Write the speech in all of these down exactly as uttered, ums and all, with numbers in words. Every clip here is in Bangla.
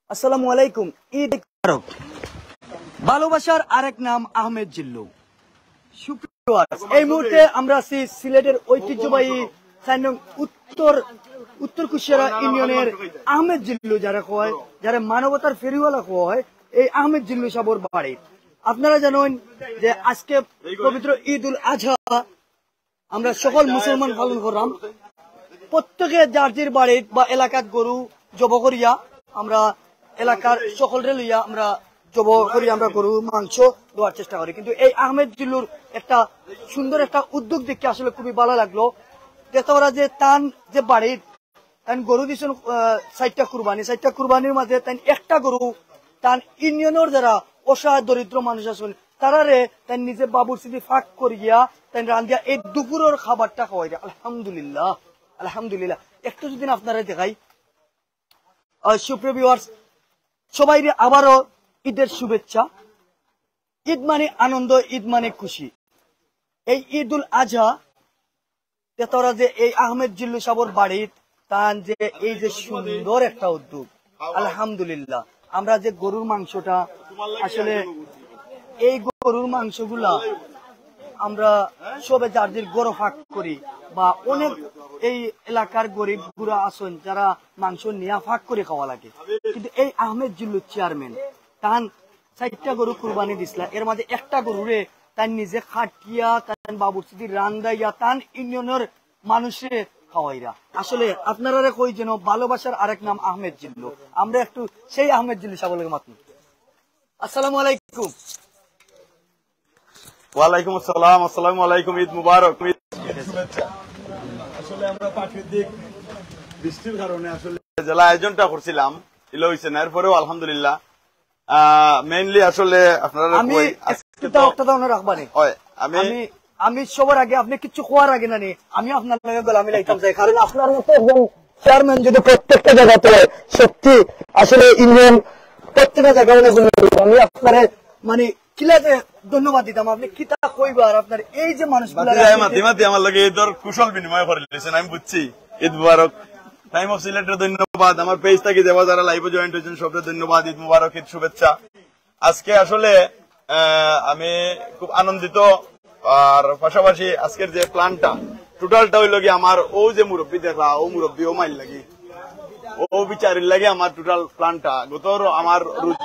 আসসালামু আলাইকুম। ঈদ মুবারক। ভালোবাসার আরেক নাম আহমেদ জিল্লু। এই মুহূর্তে আমরা আছি সিলেটের ঐতিহ্যবাহী উত্তর উত্তর কুশিয়ারা ইউনিয়নের আহমেদ জিল্লু যারা কয়, যারা মানবতার ফেরিওয়ালা কয়, এই আহমেদ জিল্লু সাবর বাড়ি। আপনারা জানেন যে আজকে পবিত্র ঈদ উল আজহা আমরা সকল মুসলমান পালন করলাম। প্রত্যেকে যার যার বাড়ির বা এলাকার গরু জব করিয়া আমরা এলাকার সকলরে লইয়া আমরা জব করি, আমরা গরু মাংস দেওয়ার চেষ্টা করি। কিন্তু এই আহমেদ জিল্লুর একটা সুন্দর একটা উদ্যোগ দেখে আসলে খুবই ভালো লাগলো। ওরা যে তান যে বাড়ির তান গরু দিচ্ছেন চারটা কুরবানি, চারটা কুরবানির মাঝে তাই একটা গরু তান ইউনিয়নের যারা অসহায় দরিদ্র মানুষ আছেন তারারে তাই নিজে বাবুর সিদ্ধি ফাঁক করিয়া তাই রান্ধিয়া এই দুপুরের খাবারটা খাওয়াই। আলহামদুলিল্লাহ আলহামদুলিল্লাহ। একটু যদি আপনারা দেখাই, সুপ্রিয় ভিউয়ার্স, সবাই আবারও ঈদের শুভেচ্ছা। ঈদ মানে আনন্দ, ঈদ মানে খুশি। এই ঈদ উল আজহা তেতরা যে এই আহমেদ জিল্লু সাবর বাড়ির তান যে এই যে সুন্দর একটা উদ্যোগ, আলহামদুলিল্লাহ। আমরা যে গরুর মাংসটা আসলে এই গরুর মাংসগুলা আমরা সবে যার যার গরু ফাঁক করি বা অনেক এই এলাকার গরিব গুড়া আসন যারা মাংস নিয়ে ফাঁক করে খাওয়া লাগে। কিন্তু এই আহমেদ জিল্লু চেয়ারম্যান তান চারটা গরু কুরবানি দিছিলা, এর মাঝে একটা গরুরে তার নিজে খাটিয়া তান বাবুর সিদ্ধি রান্দাইয়া তান ইউনিয়নের মানুষে খাওয়াইরা। আসলে আপনারা কই যেন ভালোবাসার আরেক নাম আহমেদ জিল্লু। আমরা একটু সেই আহমেদ জিল্লু সাবলের মাত্র। আসসালামু আলাইকুম। ওয়ালাইকুম আসসালাম। আসসালামু আলাইকুম। ঈদ মুবারক। আসলে আমরা প্রাকৃতিক বৃষ্টির কারণে আসলে জেলা আয়োজনটা করছিলাম, ইলো হইছে না, এরপরেও আলহামদুলিল্লাহ। মেইনলি আসলে আপনারা আমি আমি আমি সবার আগে আপনি কিছু খোয়ার আগে না আমি আপনার লগে গোলামি লাইতাম চাই, কারণ আপনার মতো একজন চেয়ারম্যান যদি প্রত্যেকটা জায়গাতে সত্যি আসলে ইউনিয়ন প্রত্যেকটা জায়গায় আমি আপনার মানে কিলাতে ধন্যবাদ দিতাম। আপনি কিতা কইবার আপনার এই যে মানুষগুলো আমার লগে ঈদের কুশল বিনিময় করে দিয়েছেন, আমি বুঝছি। ঈদ মুবারক। টাইম অফ সিলেটের ধন্যবাদ, আমার পেজ থেকে যাওয়া যারা লাইভে জয়েন্ট হয়েছেন সবরে ধন্যবাদ। ঈদ মুবারক, ঈদ শুভেচ্ছা। আজকে আসলে আমি খুব আনন্দিত, আর পাশাপাশি আজকের যে প্ল্যানটা টোটালটা হইল কি আমার ও যে মুরব্বী দেখা ও মুরব্বী ও মাইল লাগি ও বিচারির লাগে আমার টোটাল প্ল্যানটা গত আমার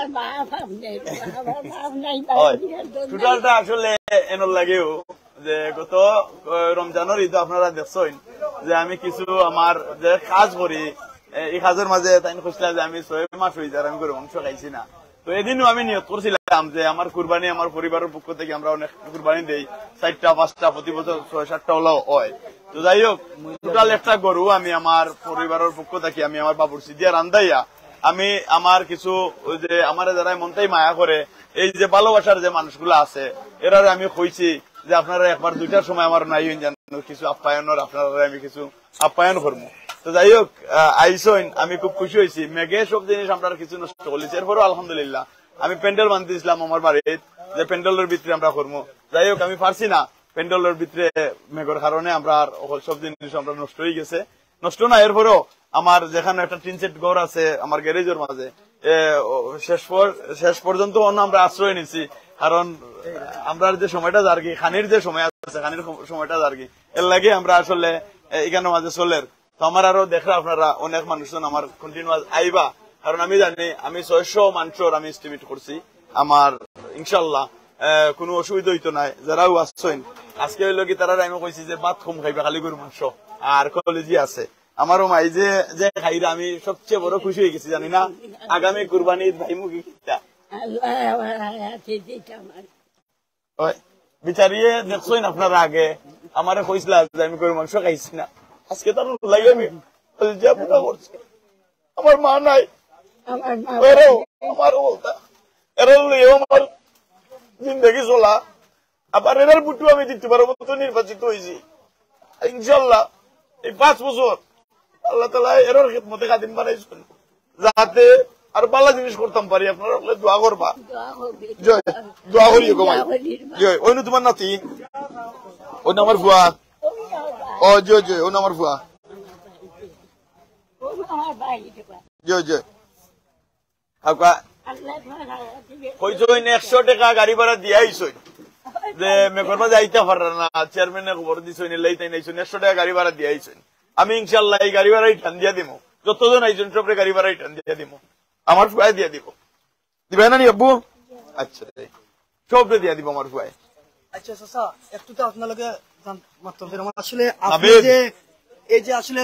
টোটালটা আসলে এনর লাগেও যে গত রমজানের ঈদ আপনারা দেখছেন যে আমি কিছু আমার যে কাজ করি এই কাজের মাঝে তাই খুঁজলাম যে আমি ছয় মাস হয়ে যায় আমি করে মাংস খাইছি না। তো এদিনও আমি নিয়ত করছিলাম যে আমার কুরবানি আমার পরিবারের পক্ষ থেকে আমরা অনেক কুরবানি দেই, চারটা পাঁচটা প্রতি বছর ছয় সাতটা হলেও হয়। তো যাই হোক, টোটাল একটা গরু আমি আমার পরিবারের পক্ষ থেকে আমি আমার বাবুর সিদ্ধিয়া রান্দাইয়া আমি আমার কিছু যে আমার যারা মনটাই মায়া করে এই যে ভালোবাসার যে মানুষগুলো আছে এরা আমি কইছি যে আপনারা একবার দুইটার সময় আমার নাই জানো কিছু আপ্যায়নের আপনারা আমি কিছু আপ্যায়ন করবো। তো যাই হোক, আইসইন আমি খুব খুশি হয়েছি। মেঘে সব জিনিস আমরা কিছু নষ্ট করেছি, এরপরও আলহামদুলিল্লাহ আমি প্যান্ডেল বানতে দিয়েছিলাম আমার বাড়িতে যে প্যান্ডেলের ভিতরে আমরা করবো। যাই হোক, আমি পারছি না, প্যান্ডেলের ভিতরে মেঘের কারণে আমরা সব জিনিস আমরা নষ্ট হয়ে গেছে। নষ্ট না, এরপরও আমার যেখানে একটা টিনসেট ঘর আছে আমার গ্যারেজের মাঝে শেষ শেষ পর্যন্ত আমরা আশ্রয় নিচ্ছি, কারণ আমরা যে সময়টা যার্গি খানির যে সময় আছে খানির সময়টা যার্গি এর লাগে আমরা আসলে এখানে মাঝে চলের। তো আমার আরো দেখা আপনারা অনেক মানুষজন আমার কন্টিনিউয়াস আইবা, কারণ আমি জানি আমি ছয়শো মানুষের আমি এস্টিমেট করছি আমার ইনশাল্লাহ কোনো অসুবিধা হইতো নাই। যারাও আসছেন আজকে হইল কি তারা আমি কইছি যে ভাত কম খাইবা, খালি গরু মাংস আর কলেজি আছে। আমারও মাই যে যে খাইরা আমি সবচেয়ে বড় খুশি হয়ে গেছি, জানি না আগামী কুরবানি ভাইমুখী বিচারিয়ে দেখছেন আপনারা আগে আমারে কইছিল যে আমি গরু মাংস খাইছি না, আজকে তার লাগে আমি করছি। আমার মা নাই, আমার আমার জিন্দগি চলা আবার এরার বুটু আমি দিতে পারবো মতো নির্বাচিত হয়েছি ইনশাল্লাহ। এই পাঁচ বছর আল্লাহ তালা এরার খেদমতে খাদিম বানাইছেন যাতে আর ভালো জিনিস করতাম পারি। আপনারা দোয়া করবা, জয় দোয়া করি কমাই জয়। ওই তোমার নাতি ওই আমার ভুয়া ও জয় জয় ওই আমার ভুয়া জয় জয়। কাকা কইছইন একশো টাকা গাড়ি ভাড়া দিয়া আইছইন যে মেকরবা যাইতে পারে না চেয়ারম্যানে খবর দিছইন লাইতে নাইছইন একশো টাকা গাড়ি ভাড়া দিয়া আইছইন আমি ইনশাআল্লাহ এই গাড়ি ভাড়াই টান দিয়া দিমু যতজন আইছইন সবরে গাড়ি ভাড়াই টান দিয়া দিমু আমার ফুয়াই দিয়া দিব দিবে না নি আব্বু আচ্ছা সবরে দিয়া দিব আমার ফুয়াই আচ্ছা চাচা একটু তো আপনাকে মাত্র আসলে আপনি যে এই যে আসলে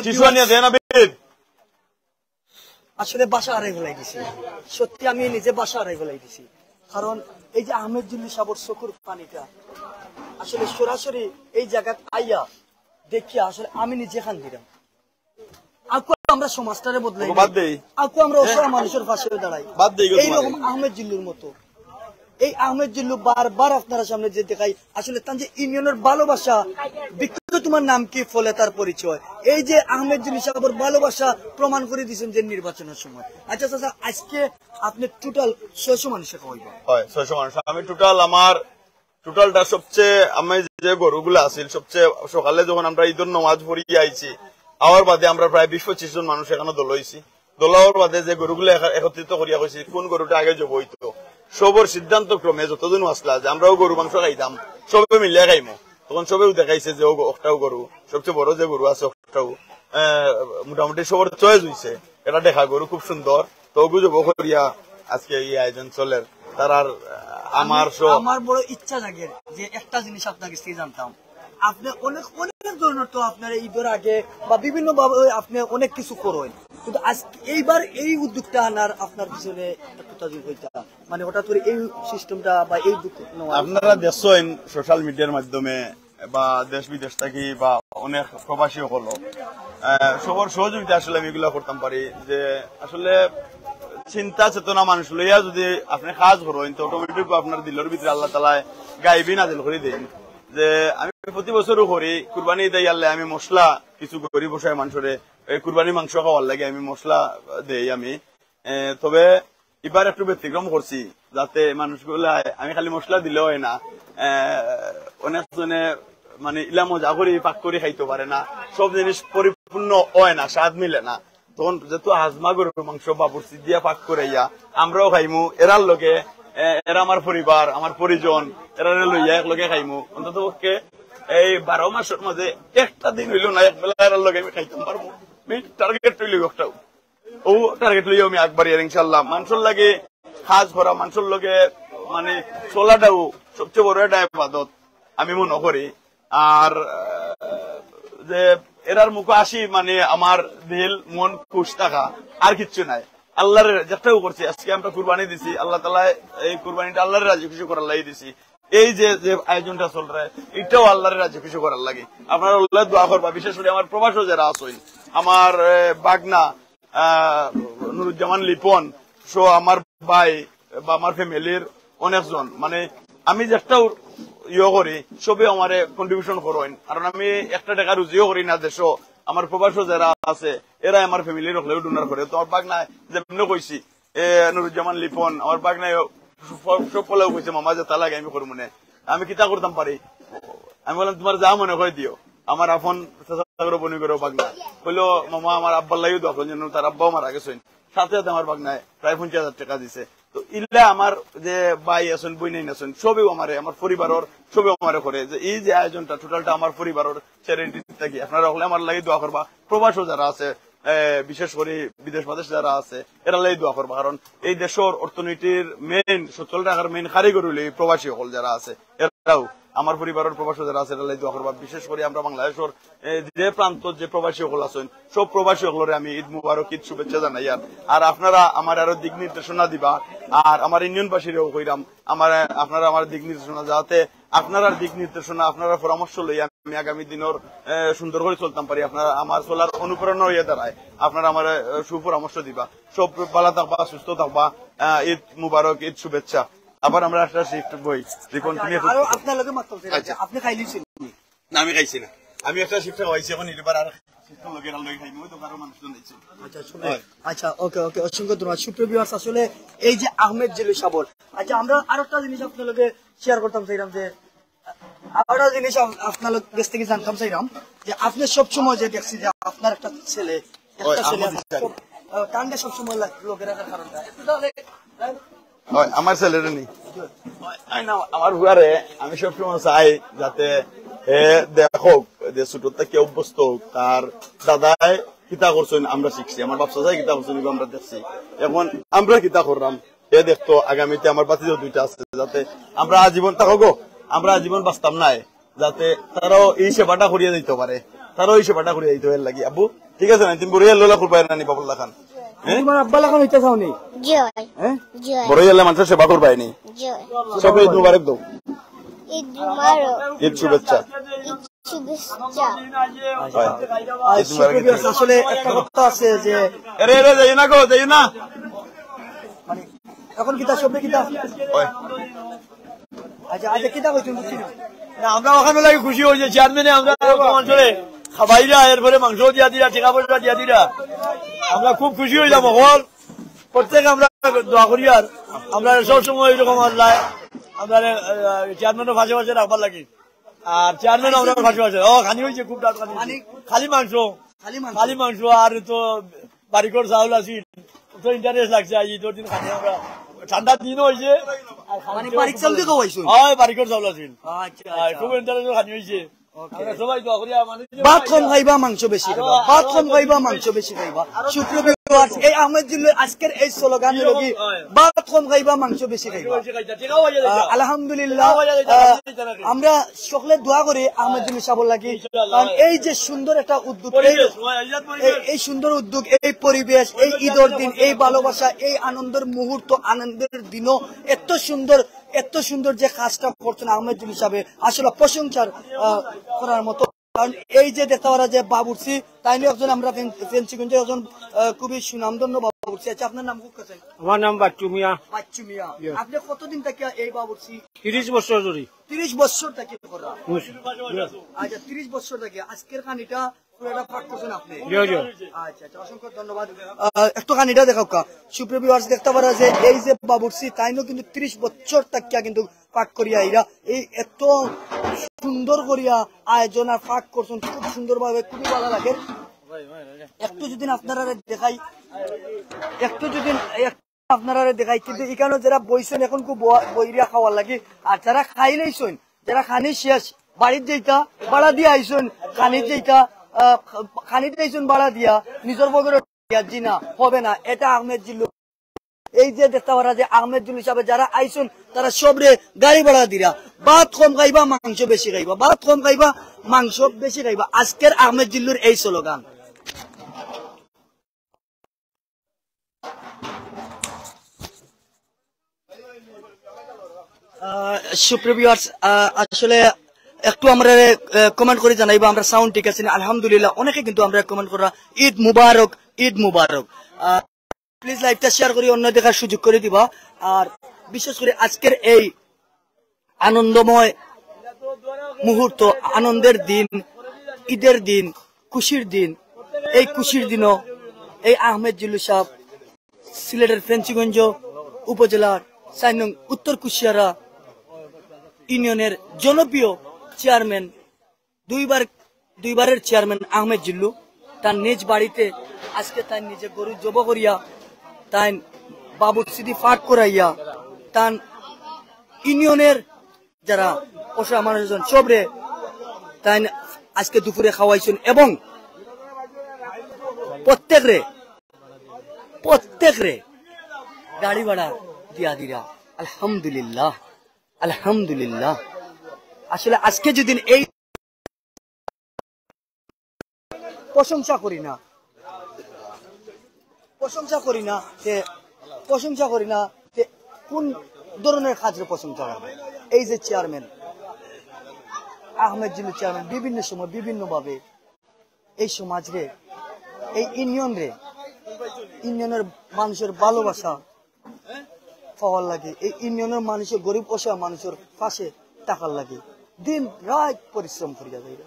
আসলে বাসা হারাই ফেলাই দিছি সত্যি আমি নিজে বাসা হারাই ফেলাই দিছি কারণ এই যে আহমেদ জিল্লু সাবর চকুর পানিটা আসলে সরাসরি এই জায়গায় আইয়া দেখিয়া আসলে আমি নিজে খান দিলাম আকু আমরা সমাজটারে বদলাই আকু আমরা অসহায় মানুষের পাশে দাঁড়াই এইরকম আহমেদ জিল্লুর মতো এই আহমেদ জিল্লু বারবার আপনারা সামনে যে দেখাই আসলে তার যে ইউনিয়নের ভালোবাসা বিখ্যাত তোমার নাম কি ফলে তার পরিচয় এই যে আহমেদ জিল্লু সাহেবের ভালোবাসা প্রমাণ করে দিয়েছেন যে নির্বাচনের সময় আচ্ছা চাচা আজকে আপনি টোটাল ছয়শো মানুষের খাওয়াইবেন হয় ছয়শো মানুষ আমি টোটাল আমার টোটালটা সবচেয়ে আমি যে গরুগুলো আছিল সবচেয়ে সকালে যখন আমরা ঈদের নামাজ পড়িয়ে আইছি আওয়ার বাদে আমরা প্রায় বিশ পঁচিশ জন মানুষ এখানে দল হয়েছি দলাওয়ার বাদে যে গরুগুলো একত্রিত করিয়া হয়েছি কোন গরুটা আগে যোগ হইতো সবর সিদ্ধান্ত ক্রমে যতজন আসলা যে আমরাও গরু মাংস খাইতাম সবে মিলিয়ে খাইমো তখন সবেও দেখাইছে যে ওটাও গরু সবচেয়ে বড় যে গরু আছে ওটাও মোটামুটি সবর চয়েস হইছে এটা দেখা গরু খুব সুন্দর তো গুজব করিয়া আজকে এই আয়োজন চলের তার আর আমার আমার বড় ইচ্ছা জাগে যে একটা জিনিস আপনাকে জানতাম আপনি অনেক অনেক ধরনের তো আপনার ঈদের আগে বা বিভিন্ন ভাবে আপনি অনেক কিছু করেন কিন্তু আজকে এইবার এই উদ্যোগটা আনার আপনার পিছনে মানে হঠাৎ করে এই সিস্টেমটা বা এই আপনারা দেখছেন সোশ্যাল মিডিয়ার মাধ্যমে বা দেশ বিদেশ থেকে বা অনেক প্রবাসী হলো সবার সহযোগিতা আসলে আমি এগুলা করতাম পারি যে আসলে চিন্তা চেতনা মানুষ লইয়া যদি আপনি কাজ করেন তো অটোমেটিক আপনার দিলের ভিতরে আল্লাহ তাআলা গাইবি নাজিল করে দেন যে আমি প্রতি বছরও করি কুরবানি দেই আল্লাহ আমি মশলা কিছু গরিব বসায় মানুষরে কুরবানি মাংস খাওয়ার লাগে আমি মশলা দেই আমি তবে এবার একটু ব্যতিক্রম করছি যাতে মানুষগুলা আমি খালি মশলা দিলে হয় না অনেকজনে মানে ইলা মজা করে পাক করে খাইতে পারে না সব জিনিস পরিপূর্ণ হয় না স্বাদ মিলে না তখন যেহেতু হাজমা গরুর মাংস বা বর্ষি দিয়া পাক করে ইয়া আমরাও খাইমু এরার লোকে এরা আমার পরিবার আমার পরিজন এরা লইয়া এক লোকে খাইমু অন্তত পক্ষে এই বারো মাসের মাঝে একটা দিন হইল না এক বেলা এরার লোকে আমি খাইতাম পারবো টার্গেট হইল একটাও ও টার্গেট লইয়া আমি একবার ইনশাল্লাহ মানুষের লাগে কাজ করা মানুষের লগে মানে চলাটাও সবচেয়ে বড় একটা ইবাদত আমি মনে করি আর যে এরার মুখে আসি মানে আমার দিল মন খুশ থাকা আর কিচ্ছু নাই আল্লাহর যেটাও করছি আজকে আমরা কুরবানি দিছি আল্লাহ তাআলা এই কুরবানিটা আল্লাহর রাজি খুশি করার লাগি দিছি এই যে যে আয়োজনটা চল রে এটাও আল্লাহর রাজি খুশি করার লাগে আপনারা আল্লাহ দোয়া করবা বিশেষ করে আমার প্রবাসী যারা আছেন আমার বাগনা নুরুজ্জামান লিপন সো আমার ভাই বা আমার ফ্যামিলির অনেকজন মানে আমি যেটাও ইয়ে করি সবে আমার কন্ট্রিবিউশন করেন কারণ আমি একটা টাকা রুজিও করি না দেশও আমার প্রবাসী যারা আছে এরা আমার ফ্যামিলির হলেও ডোনার করে তো আমার বাগনায় যেমন কইছি এ নুরুজ্জামান লিপন আমার বাগনায় সব ফলেও কইছে মামা যে তা লাগে আমি করবো না আমি কিতা করতাম পারি আমি বললাম তোমার যা মনে হয় দিও আমার আপন বনি করে বাগনা হইলো মামা আমার আব্বার লাগিও দোয়া করেন তার আব্বাও মারা গেছেন সাথে সাথে আমার বাগনায় প্রায় পঞ্চাশ হাজার টাকা দিছে তো ইল্লা আমার যে ভাই আছেন বইনাই আছেন সবেও আমারে আমার পরিবারের সবেও আমারে করে যে এই যে আয়োজনটা টোটালটা আমার পরিবারের চ্যারিটি থাকি আপনারা হলে আমার লাগি দোয়া করবা প্রবাসী যারা আছে বিশেষ করে বিদেশ প্রদেশ যারা আছে এরা লাগি দোয়া করবা কারণ এই দেশের অর্থনীতির মেইন সচল রাখার মেইন কারিগর হইলে প্রবাসী হল যারা আছে এরাও আমার পরিবারের প্রবাসী যারা আছে এরা লাগি দোয়া করবা বিশেষ করে আমরা বাংলাদেশের যে প্রান্ত যে প্রবাসী হল আছেন সব প্রবাসী হলরে আমি ঈদ মুবারক ঈদ শুভেচ্ছা জানাই আর আপনারা আমার আরো দিক নির্দেশনা দিবা আর আমার ইউনিয়নবাসীরাও কইরাম আমার আপনারা আমার দিক নির্দেশনা যাতে আপনারা দিক নির্দেশনা আপনারা পরামর্শ লই আমি আগামী দিনের সুন্দর করে চলতাম পারি আপনারা আমার চলার অনুপ্রেরণা হয়ে দাঁড়ায় আপনারা আমার সুপরামর্শ দিবা সব ভালো থাকবা সুস্থ থাকবা ঈদ মুবারক ঈদ শুভেচ্ছা আবার আমরা একটা শিফট বই আপনি খাইলেছেন না আমি খাইছি না আমি একটা শিফট খাইছি এখন এবার আর আচ্ছা ওকে ওকে অসংখ্য ধন্যবাদ সুপ্রিয় ভিউয়ার্স আসলে এই যে আহমেদ জিল্লু সাবর আচ্ছা আমরা আরো একটা জিনিস আপনাদেরকে শেয়ার করতাম চাইলাম যে আরো জিনিস আপনাদের কাছ থেকে জানতাম চাইলাম যে আপনি সবসময় যে দেখছি যে আপনার একটা ছেলে একটা ছেলে কান্দে সবসময় লোকে রাখার কারণটা একটু তাহলে হয় আমার ছেলেরে নি আমার ঘরে আমি সবসময় চাই যাতে হে দেখুক যে ছোটতে কেউ অভ্যস্ত হোক তার দাদাই কিতা করছেন আমরা শিখছি আমার বাপসা যাই কিতা করছেন আমরা দেখছি এখন আমরা কিতা করলাম এ দেখতো আগামীতে আমার বাতি দুইটা আছে যাতে আমরা আজীবন থাকো গো আমরা আজীবন বাঁচতাম নাই যাতে তারাও এই সেবাটা করিয়ে দিতে পারে তারাও এই সেবাটা করিয়ে দিতে পারে লাগি আবু ঠিক আছে না তুমি বড় লোলা করবাই না নি বাবুল্লাহ খান তোমার আব্বা লাগান হইতে চাওনি জয় হ্যাঁ জয় বড় হলে মানুষের সেবা করবাই নি জয় সবাই ঈদ মুবারক দাও ঈদ মুবারক ঈদ শুভেচ্ছা ঈদ শুভেচ্ছা হয় আর সুপ্রভাত আসলে একটা কথা আছে যে আরে আরে যাই না গো যাই না মানে এখন কিতা সবরে কিতা হয় আচ্ছা আজ কিতা কইছেন বুঝছি না না আমরা ওখানে লাগে খুশি হয়েছে চেয়ারম্যানে আমরা অঞ্চলে খাবাইরা এরপরে মাংস দিয়া দিরা টিকা পয়সা দিয়া দিরা আমরা খুব খুশি হইলাম হল প্রত্যেক আমরা দোয়া করি আর আমরা সবসময় এরকম আল্লাহ আমরা চেয়ারম্যানের পাশে পাশে রাখবার লাগি আর চেয়ারম্যান আমরা পাশে পাশে ও খানি হয়েছে খুব ডাক খানি খালি মাংস খালি মাংস খালি মাংস আর তো বাড়িকর চাউল আছে তো ইন্টারেস্ট লাগছে আজ তোর দিন খানি আমরা ঠান্ডা দিন হয়েছে মানে বাড়ির চাল দিয়ে খাওয়াইছো হয় বাড়িকর চাউল আছে আচ্ছা খুব ইন্টারেস্ট খানি হয়েছে আমরা সবাই দোয়া করি মানে ভাত কম খাইবা মাংস বেশি খাইবা ভাত কম খাইবা মাংস বেশি খাইবা সুপ্রভাত এই আহমেদ জিল্লুর আজকের এই স্লোগান হলো কি ভাত কম খাইবা মাংস বেশি খাইবা আহ, আলহামদুলিল্লাহ আহ, আমরা সকলে দোয়া করি আহমেদ জিল্লু সাহেবের লাগি কারণ এই যে সুন্দর একটা উদ্যোগ এই এই- এই সুন্দর উদ্যোগ এই পরিবেশ এই ঈদের দিন এই ভালোবাসা এই আনন্দের মুহূর্ত আনন্দের দিনও এত সুন্দর এত সুন্দর যে কাজটা করছেন আহমেদ জিল্লু সাহেব আসলে প্রশংসার আহ, করার মতো কারণ এই যে দেখতে পারা যে বাবুর্চি তাই নিয়ে একজন আমরা ফেন্সিগঞ্জের একজন আহ, খুবই সুনামধন্য বাবুর্চি আছে আপনার নাম খুব কাছে আমার নাম বাচ্চু মিয়া বাচ্চু মিয়া আপনি কতদিন থেকে এই বাবুর্চি তিরিশ বছর ধরে তিরিশ বছর থেকে করা আচ্ছা তিরিশ বছর থেকে আজকের খানিটা পুরোটা পাঠ করছেন আপনি আচ্ছা আচ্ছা অসংখ্য ধন্যবাদ আহ, একটু খানিটা দেখাও কা সুপ্রিভিউয়ার্স দেখতে পারা যে এই যে বাবুর্চি তাইনও কিন্তু তিরিশ বছর থেকে কিন্তু পাঠ করিয়া এরা এই এত সুন্দর করিয়া আয়োজন আর পাঠ করছেন খুব সুন্দর ভাবে খুবই ভালো লাগে একটু যদি আপনারা দেখাই একটু যদি এক- আপনারা দেখাই কিন্তু এখানে যারা বইছেন এখন খুব বইরিয়া খাওয়ার লাগে আর যারা খাই লাইছেন যারা খানি শেষ বাড়ির যেটা বাড়া দিয়া আইসুন খানির যেটা খানি দিয়েছেন বাড়া দিয়া নিজের বগরে জি না হবে না এটা আহমেদ জিল্লু এই যে দেখতে পারা যে আহমেদ জিল্লু হিসাবে যারা আইসুন তারা সবরে গাড়ি ভাড়া দিরা ভাত কম খাইবা মাংস বেশি খাইবা ভাত কম খাইবা মাংস বেশি খাইবা আজকের আহমেদ জিল্লুর এই স্লোগান সুপ্রিভিউয়ার্স আসলে একটু আমরা কমেন্ট করে জানাইবা আমরা সাউন্ড ঠিক আছে আলহামদুলিল্লাহ অনেকে কিন্তু আমরা কমেন্ট করা ঈদ মুবারক ঈদ মুবারক প্লিজ লাইভটা শেয়ার করে অন্য দেখার সুযোগ করে দিবা আর বিশেষ করে আজকের এই আনন্দময় মুহূর্ত আনন্দের দিন ঈদের দিন খুশির দিন এই খুশির দিনও এই আহমেদ জিল্লু সাহেব সিলেটের ফেন্সিগঞ্জ উপজেলার চার নং উত্তর কুশিয়ারা ইউনিয়নের জনপ্রিয় চেয়ারম্যান দুইবার দুইবারের চেয়ারম্যান আহমেদ জিল্লু তার নিজ বাড়িতে আজকে তার নিজে গরু জব করিয়া তাই বাবুর স্মৃতি পাঠ করাইয়া তার ইউনিয়নের যারা অসহায় মানুষজন সবরে তাই আজকে দুপুরে খাওয়াইছেন এবং প্রত্যেক রে প্রত্যেক রে গাড়ি ভাড়া দিয়া দিরা আলহামদুলিল্লাহ আলহামদুলিল্লাহ আসলে আজকে যদি এই প্রশংসা করি না প্রশংসা করি না যে প্রশংসা করি না যে কোন ধরনের কাজের প্রশংসা হবে এই যে চেয়ারম্যান আহমেদ জিল্লু চেয়ারম্যান বিভিন্ন সময় বিভিন্ন ভাবে এই সমাজ রে এই ইউনিয়ন রে ইউনিয়নের মানুষের ভালোবাসা পাওয়ার লাগে এই ইউনিয়নের মানুষের গরিব অসহায় মানুষের পাশে টাকার লাগে দিন রাত পরিশ্রম করিয়া যায়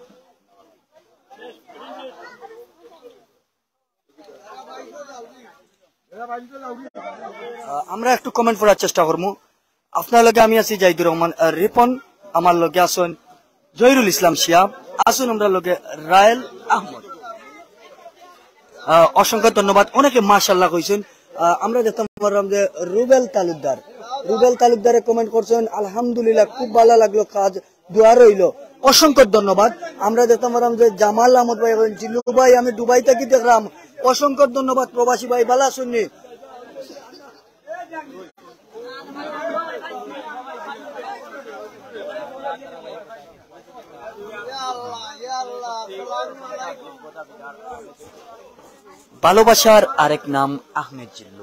আমরা একটু কমেন্ট করার চেষ্টা করবো আপনার লগে আমি আছি জাহিদুর রহমান রিপন আমার লগে আসুন জহিরুল ইসলাম শিয়াব আসুন আমরা লগে রায়েল আহমদ আহ, অসংখ্য ধন্যবাদ। অনেকে মাশাআল্লাহ কইছেন। আহ, আমরা দেখতাম পারলাম যে রুবেল তালুকদার রুবেল তালুকদারে কমেন্ট করছেন আলহামদুলিল্লাহ খুব ভালো লাগলো, কাজ দোয়া রইল। অসংখ্য ধন্যবাদ। আমরা দেখতাম পারলাম যে জামাল আহমদ ভাই বলেন জিল্লু ভাই আমি দুবাই থেকে দেখলাম, অসংখ্য ধন্যবাদ। প্রবাসী ভাই ভালো শুননি। ভালোবাসার আরেক নাম আহমেদ জিল্লু।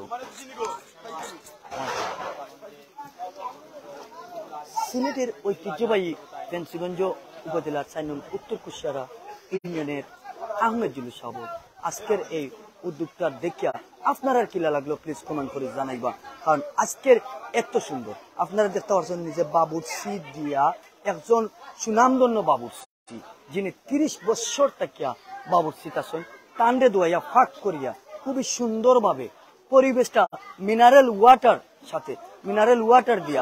সিলেটের ঐতিহ্যবাহী ফেন্সিগঞ্জ উপজেলার চার নং উত্তর কুশিয়ারা ইউনিয়নের আহমেদ জিল্লু সাহেব আজকের এই উদ্যোগটা দেখিয়া আপনারা কিলা লাগলো প্লিজ কমেন্ট করে জানাইবা। কারণ আজকের এত সুন্দর আপনারা দেখতে পাচ্ছেন নিজে বাবুর্চি দিয়া একজন সুনামধন্য বাবুর্চি যিনি তিরিশ বছর থাকিয়া বাবুর্চি আছেন, টান্ডে দোয়াইয়া ফাঁক করিয়া খুবই সুন্দরভাবে পরিবেশটা মিনারেল ওয়াটার সাথে মিনারেল ওয়াটার দিয়া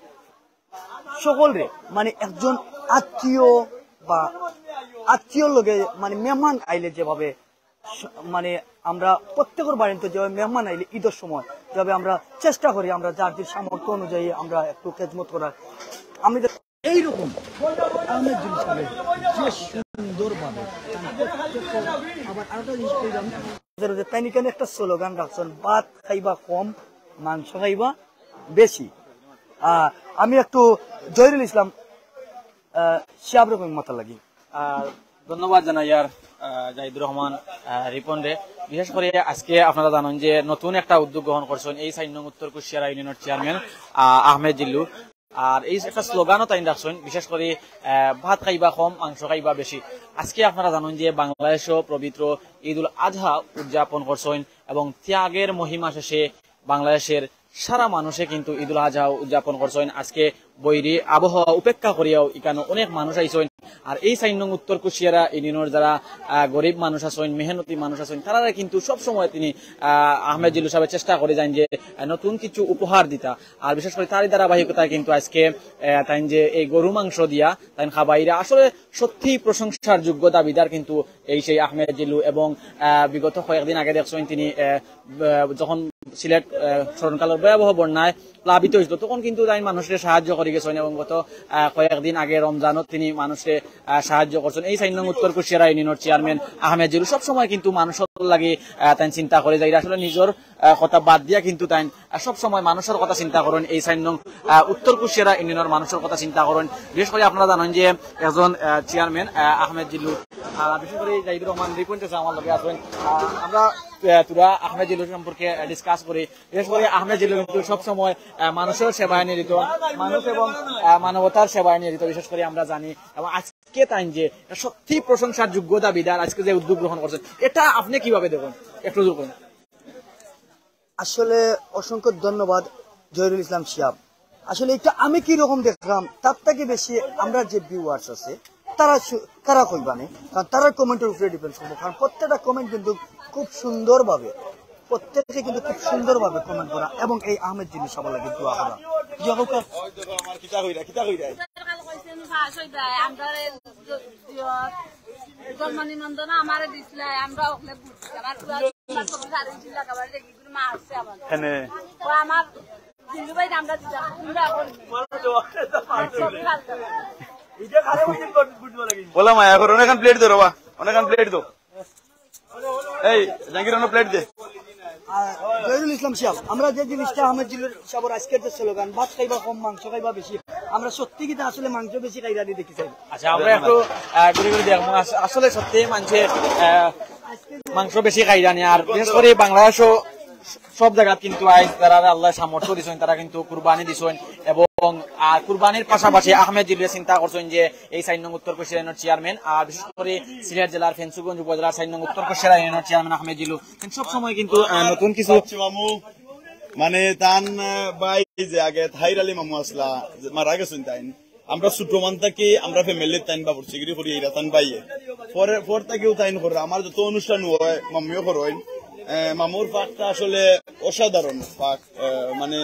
সকলরে মানে একজন আত্মীয় বা আত্মীয় লোকে মানে মেহমান আইলে যেভাবে মানে আমরা প্রত্যেকের বাড়িতে যেভাবে মেহমান আইলে ঈদের সময় যেভাবে আমরা চেষ্টা করি আমরা যার যে সামর্থ্য অনুযায়ী আমরা একটু খেদমত করার, আমি এইরকম আহমেদ জিল্লু সাহেব যে সুন্দরভাবে আবার আরেকটা জিনিস কইলাম তাই নিকেন একটা স্লোগান রাখছেন ভাত খাইবা কম মাংস খাইবা বেশি। আহ আমি একটু জহিরুল ইসলাম শিয়াব রকম মাথা লাগি। ধন্যবাদ জানাই আর জাহিদুর রহমান রিপন রে। বিশেষ করে আজকে আপনারা জানেন যে নতুন একটা উদ্যোগ গ্রহণ করছেন এই চার নং উত্তর কুশিয়ারা ইউনিয়নের চেয়ারম্যান আহমেদ জিল্লু। আর এই একটা স্লোগানও তাই রাখছেন, বিশেষ করে ভাত খাইবা কম মাংস খাইবা বেশি। আজকে আপনারা জানেন যে বাংলাদেশও পবিত্র ঈদ উল আজহা উদযাপন করছেন এবং ত্যাগের মহিমা শেষে বাংলাদেশের সারা মানুষে কিন্তু ঈদ উল আজহা উদযাপন করছেন। আজকে বৈরী আবহাওয়া উপেক্ষা করিয়াও এখানে অনেক মানুষ আইছেন। আর এই চার নং উত্তর কুশিয়ারা ইউনিয়নের যারা গরিব মানুষ আছেন, মেহনতি মানুষ আছেন, তারা কিন্তু সবসময় তিনি আহমেদ জিল্লু সাহেব চেষ্টা করে যান যে নতুন কিছু উপহার দিতা। আর বিশেষ করে তারই ধারাবাহিকতায় কিন্তু আজকে তাই যে এই গরু মাংস দিয়া তাই খাবাইরা আসলে সত্যি প্রশংসার যোগ্য দাবিদার কিন্তু এই সেই আহমেদ জিল্লু। এবং বিগত কয়েকদিন আগে দেখছেন তিনি যখন সিলেট স্মরণকালের ভয়াবহ বন্যায় প্লাবিত হয়েছিল তখন কিন্তু তাই মানুষকে সাহায্য করে গেছেন এবং গত কয়েকদিন আগে রমজানও তিনি মানুষকে সাহায্য করছেন। এই চার নং উত্তর কুশিয়ারা ইউনিয়নের চেয়ারম্যান আহমেদ জিল্লু সবসময় কিন্তু মানুষের লাগে তাই চিন্তা করে যাই, আসলে নিজের কথা বাদ দিয়া কিন্তু তাই সবসময় মানুষের কথা চিন্তা করেন। এই চার নং উত্তর কুশিয়ারা ইউনিয়নের মানুষের কথা চিন্তা করেন। বিশেষ করে আপনারা জানেন যে একজন চেয়ারম্যান আহমেদ জিল্লু, বিশেষ করে জাহিদুর রহমান রিপন আমার লগে আছেন। আমরা তোরা আহমেদ জিল্লু সম্পর্কে ডিসকাস করি। বিশেষ করে আহমেদ জিল্লু কিন্তু সবসময় মানুষের সেবায় নিয়োজিত, মানুষ এবং মানবতার সেবায় নিয়োজিত বিশেষ করে আমরা জানি। এবং আজকে তাই যে সত্যি প্রশংসার যোগ্য দাবিদার আজকে যে উদ্যোগ গ্রহণ করছেন, এটা আপনি কিভাবে দেখুন একটু জোর করুন। আসলে অসংখ্য ধন্যবাদ জহিরুল ইসলাম শিয়াব। আসলে এটা আমি কি রকম দেখলাম তার থেকে বেশি আমরা যে ভিউয়ার্স আছে তারা তারা কইবানে, কারণ তারা কমেন্টের উপরে ডিপেন্ড করবো। কারণ প্রত্যেকটা কমেন্ট কিন্তু খুব সুন্দরভাবে প্রত্যেকে কিন্তু খুব সুন্দরভাবে কমেন্ট করা এবং এই আহমেদ জিল্লু সাহেব লাগে দোয়া করা। বলা মায়া করো অনেক প্লেট দো রবা অনেক প্লেট দো এই জাঙ্গির অন্য প্লেট দে। জহিরুল ইসলাম শিয়াব, আমরা যে জিনিসটা আহমেদ জিল্লু সাহেবের আজকের যে স্লোগান ভাত খাইবা কম মাংস খাইবা বেশি, আমরা সত্যি কিন্তু আসলে মাংস বেশি খাইরা দিয়ে দেখি চাই। আচ্ছা আমরা একটু ঘুরে ঘুরে দেখবো আসলে সত্যি মানুষে মাংস বেশি খাইরা নি। আর বিশেষ করে বাংলাদেশও সব জায়গা কিন্তু আইস তারা আল্লাহ সামর্থ্য দিচ্ছেন, তারা কিন্তু কুরবানি দিচ্ছেন এবং আর কুরবানির পাশাপাশি আহমেদ জিল্লু চিন্তা করছেন যে এই চার নং উত্তর কুশিয়ারা ইউনিয়নের চেয়ারম্যান আর বিশেষ করে সিলেট জেলার ফেন্সুগঞ্জ উপজেলার চার নং উত্তর কুশিয়ারা ইউনিয়নের চেয়ারম্যান আহমেদ জিল্লু সবসময় কিন্তু নতুন কিছু মামু মানে তান বাই যে আগে থাইর আলী মামু আসলা মারা গেছেন তাই আমরা ছোট মান থাকি আমরা ফ্যামিলির তাইন বাবুর চিগিরি করি এইরা তান বাইয়ে পরে পর থেকেও তাইন করে আমার যত অনুষ্ঠান হয় মামিও করেন। মামুর পাকটা আসলে অসাধারণ পাক, মানে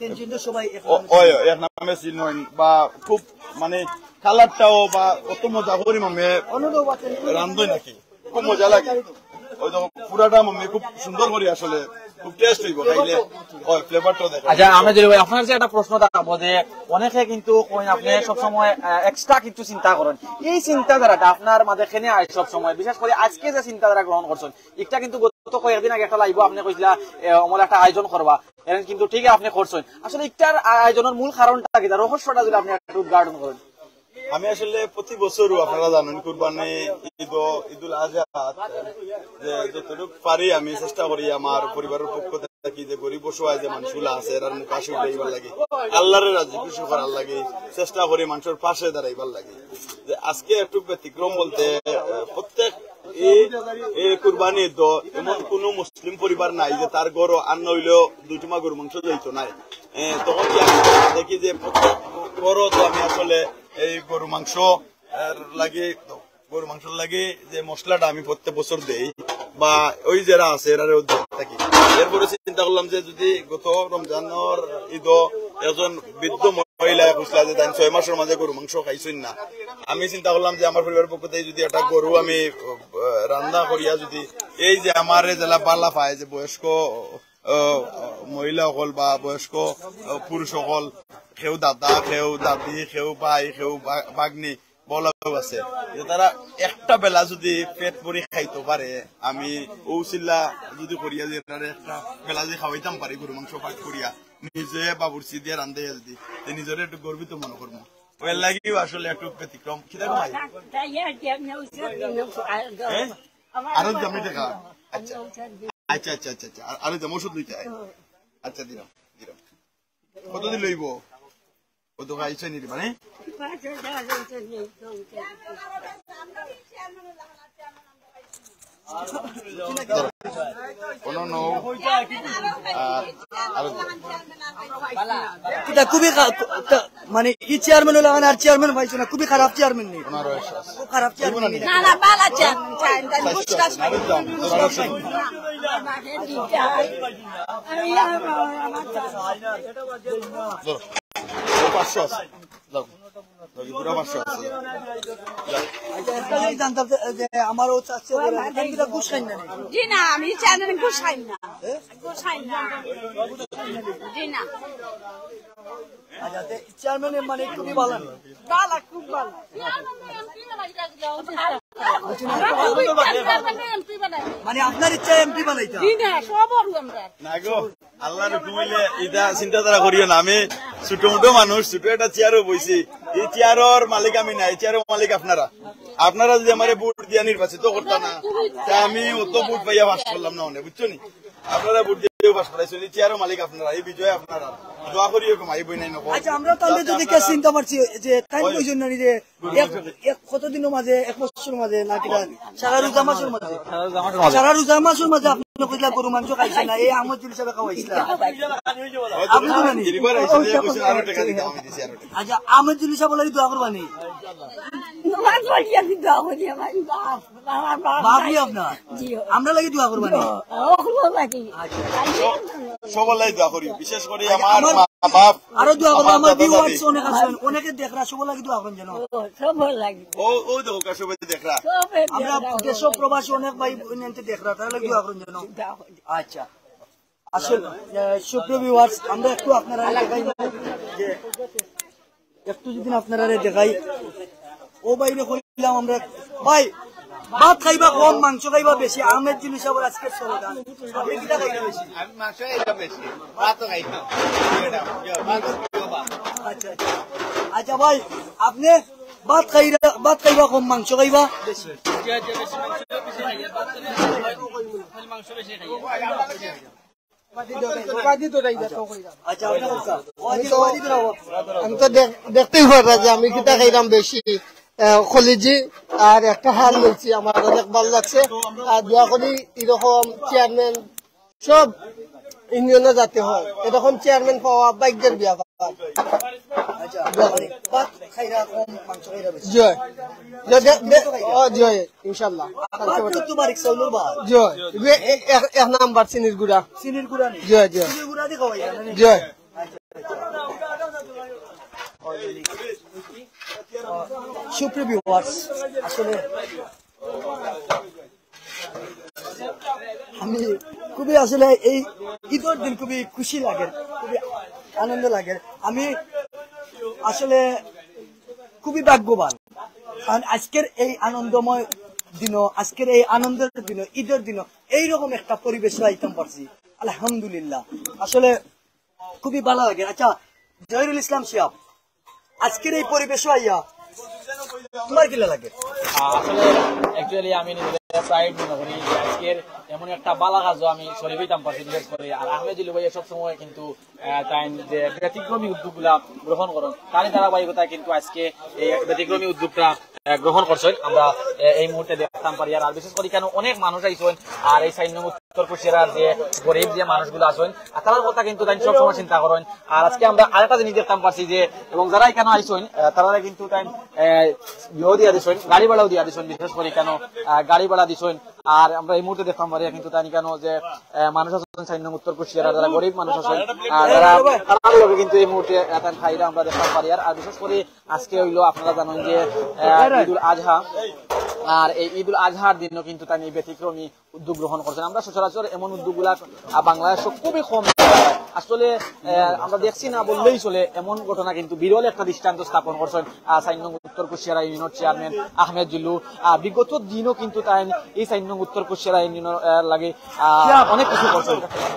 এক নামে চিনেন বা খুব মানে কালারটাও বা কত মজা করি মামে রান্ধই নাকি খুব মজা লাগে। ওই তো পুরাটা আমি খুব সুন্দর করি আসলে খুব টেস্ট হইব খাইলে ওই ফ্লেভারটা দেখো। আচ্ছা আমরা যদি আপনার যে একটা প্রশ্ন থাকবো যে অনেকে কিন্তু কইন আপনি সবসময় এক্সট্রা কিছু চিন্তা করেন, এই চিন্তাধারাটা আপনার মাঝে খেনে আয় সবসময়, বিশেষ করে আজকে যে চিন্তাধারা গ্রহণ করছেন এটা কিন্তু গত কয়েকদিন আগে একটা লাইভ আপনি কইছিলা অমল একটা আয়োজন করবা, এরকম কিন্তু ঠিক আপনি করছেন। আসলে ইটার আয়োজনের মূল কারণটা কি, রহস্যটা যদি আপনি একটু উদ্ঘাটন করেন। আমি আসলে প্রতি বছরও আপনারা জানেন কুরবানি ঈদ ঈদুল আজহা যে যতটুকু পারি আমি চেষ্টা করি আমার পরিবারের পক্ষ থেকে যে গরিব অসহায় যে মানুষগুলো আছে এর মুখ হাসি উঠাইবার লাগে, আল্লাহর রাজি খুশি করার লাগে চেষ্টা করি, মানুষের পাশে দাঁড়াইবার লাগে। যে আজকে একটু ব্যতিক্রম বলতে প্রত্যেক এই কুরবানি ঈদ এমন কোন মুসলিম পরিবার নাই যে তার গরু আন্ন হইলেও দুইটুমা গরু মাংস যাইতো নাই। তখন দেখি যে প্রত্যেক গরু তো আমি আসলে এই গরু মাংস লাগে গরু মাংস লাগে যে মশলাটা আমি প্রত্যেক বছর দেই বা ওই যারা আছে এরা থাকি। এরপরে চিন্তা করলাম যে যদি গত রমজানের ঈদ একজন বৃদ্ধ মহিলা বুঝলা যে তাই ছয় মাসের মাঝে গরু মাংস খাইছেন না, আমি চিন্তা করলাম যে আমার পরিবারের পক্ষ থেকে যদি একটা গরু আমি রান্না করিয়া যদি এই যে আমার জেলা পাল্লা পায় যে বয়স্ক মহিলা সকল বা বয়স্ক পুরুষ সকল, কেউ দাদা কেউ দাদি কেউ ভাই কেউ বাগনি বলাও আছে, তারা একটা বেলা যদি পেট ভরি খাইতে পারে আমি ও চিল্লা যদি করিয়া যে একটা বেলা যদি খাওয়াইতাম পারি গরু মাংস পাক করিয়া নিজে বাবুরচি দিয়ে রান্ধে যদি নিজের একটু গর্বিত মনে করবো। ওই লাগিও আসলে একটু ব্যতিক্রম খিদা কমাই আরো দামি টাকা। আচ্ছা আচ্ছা আচ্ছা আচ্ছা আচ্ছা আরো দাম ওষুধ লইতে আচ্ছা দিলাম দিলাম কতদিন লইব কত খাইছে নিতে মানে খুবই মানে ই চেয়ারম্যান হলো আর চেয়ারম্যান পাইছে না, খুবই খারাপ চেয়ারম্যান নেই, খুব খারাপ চেয়ারম্যান নেই। পাঁচশো আছে পাঁচশো আছে জানতাম যে আমারও ঘুষ খাই না। জি না, আমি চ্যানেল ঘুষ খাই না, ঘুষ খাই না। জি না, চেয়ারম্যান মানে খুবই ভালো, ভালো খুব ভালো। মানে আপনার ইচ্ছা এমপি বানাইতা না গো আল্লাহর হুকুমিলে এটা চিন্তাধারা করিও না। আমি ছোট মোটো মানুষ, ছোট একটা চেয়ারও বইছি, এই চেয়ারের মালিক আমি না, এই চেয়ারের মালিক আপনারা। আপনারা যদি আমার ভোট দিয়া নির্বাচিত করতাম না তা আমি অত ভোট পাইয়া বাস করলাম না অনেক, বুঝছো নি? আপনারা ভোট দিয়েও বাস করাইছেন, এই চেয়ারের মালিক আপনারা, এই বিজয় আপনারা। দোয়া করি এরকম আইবই নাই। আচ্ছা আমরা তাহলে যদি কে চিন্তা পারছি যে তাই কইছেন না যে কতদিনের মাঝে এক বছরের মাঝে না কিনা সারা রোজা মাসের মাঝে সারা রোজা মাসের মাঝে আপনি কইলা গরু মাংস খাইছেন না, এই আহমদ জুল সাহেব খাওয়াইছিলেন আপনি তো জানি। আচ্ছা আহমদ জুল সাহেব বলে দোয়া করবা নি ভাবলি আপনার আমরা লাগি দোয়া করবা নি সবাই দোয়া করি, বিশেষ করে আমার মা বাপ আরো দোয়া করবো, আমার ভিউয়ার্স অনেক আছেন, অনেকে দেখরা সবাই লাগি দোয়া করেন যেন। ও ও দেখো সবাই দেখরা আমরা দেশ প্রবাসী অনেক ভাই বোনকে দেখরা তারা লাগি দোয়া করেন যেন। আচ্ছা আসলে সুপ্রিয় ভিউয়ার্স আমরা একটু আপনারা দেখাই যে একটু যদি আপনারা দেখাই ও বাইরে কইলাম আমরা ভাই ভাত খাইবা কম মাংস খাইবা বেশি, আহমেদ জিলু সাহেবের আজকের স্লোগান। আপনি কিটা খাইবা বেশি? আমি মাংস খাইবা বেশি, ভাতও খাইবা। আচ্ছা আচ্ছা ভাই আপনি ভাত খাইবা ভাত খাইবা কম মাংস খাইবা বেশি? আমি তো দেখতেই পারা যে আমি কিতা খাইলাম বেশি কলিজি আর একটা হাল লইছি, আমার অনেক ভালো লাগছে। আর দোয়া করি এরকম চেয়ারম্যান সব ইউনিয়নে যাতে হয়, এরকম চেয়ারম্যান পাওয়া ভাগ্যের ব্যাপার। জয় জয় ইনশাল্লাহ জয় এক নাম্বার চিনির গুড়া চিনির গুড়া জয় জয় জয় সুপ্রিয় ভিউয়ার্স আসলে আমি খুবই আসলে এই ঈদের দিন খুবই খুশি লাগে, খুবই আনন্দ লাগে। আমি আসলে খুবই ভাগ্যবান, কারণ আজকের এই আনন্দময় দিন, আজকের এই আনন্দের দিন, ঈদের দিন এইরকম একটা পরিবেশ আইতাম পারছি, আলহামদুলিল্লাহ। আসলে খুবই ভালো লাগে। আচ্ছা জহিরুল ইসলাম শিহাব, আজকের এই পরিবেশ আইয়া তোমার কি লাগে? আসলে অ্যাকচুয়ালি আমি প্রায় মনে করি যে আজকের এমন একটা বালা কাজও আমি শরীর হইতাম পারছি, বিশেষ করে আর আহমেদ জিলু ভাই সব সময় কিন্তু তাই যে ব্যতিক্রমী উদ্যোগগুলা গ্রহণ করেন, তারই ধারাবাহিকতা কিন্তু আজকে এই ব্যতিক্রমী উদ্যোগটা গ্রহণ করছেন আমরা এই মুহূর্তে দেখতাম পারি। আর বিশেষ করে কেন অনেক মানুষ আইসেন, আর এই সাইন্য উত্তর কুশিয়ার যে গরিব যে মানুষগুলো আছেন তার কথা কিন্তু তাই সবসময় চিন্তা করেন। আর আজকে আমরা আরেকটা জিনিস দেখতাম পারছি যে এবং যারা এখানে আইসেন তারা কিন্তু তাই ইয়েও দিয়া দিচ্ছেন, গাড়ি ভাড়াও দিয়া দিচ্ছেন, বিশেষ করে কেন গাড়ি ভাড়া দিচ্ছেন। আর আমরা এই মুহূর্তে দেখতাম পারি কিন্তু তাই কেন যে মানুষ আছেন সাইন্য উত্তর কুশিয়ার যারা গরিব মানুষ আছেন যারা তারা কিন্তু এই মুহূর্তে খাইরা আমরা দেখতাম পারি। আর বিশেষ করে আজকে হইলো আপনারা জানেন যে ঈদুল আজহা, আর এই ঈদুল আজহার দিনও কিন্তু তাই ব্যতিক্রমী উদ্যোগ গ্রহণ করছেন। আমরা সচরাচর এমন উদ্যোগগুলা বাংলাদেশে খুবই কম আসলে আমরা দেখছি না বললেই চলে, এমন ঘটনা কিন্তু বিরল একটা দৃষ্টান্ত স্থাপন করছেন সাইন্য উত্তর কুশিয়ারা ইউনিয়নের চেয়ারম্যান আহমেদ জিল্লু। বিগত দিনও কিন্তু তাই এই সাইন্য উত্তর কুশিয়ারা ইউনিয়নের লাগে অনেক কিছু করছেন।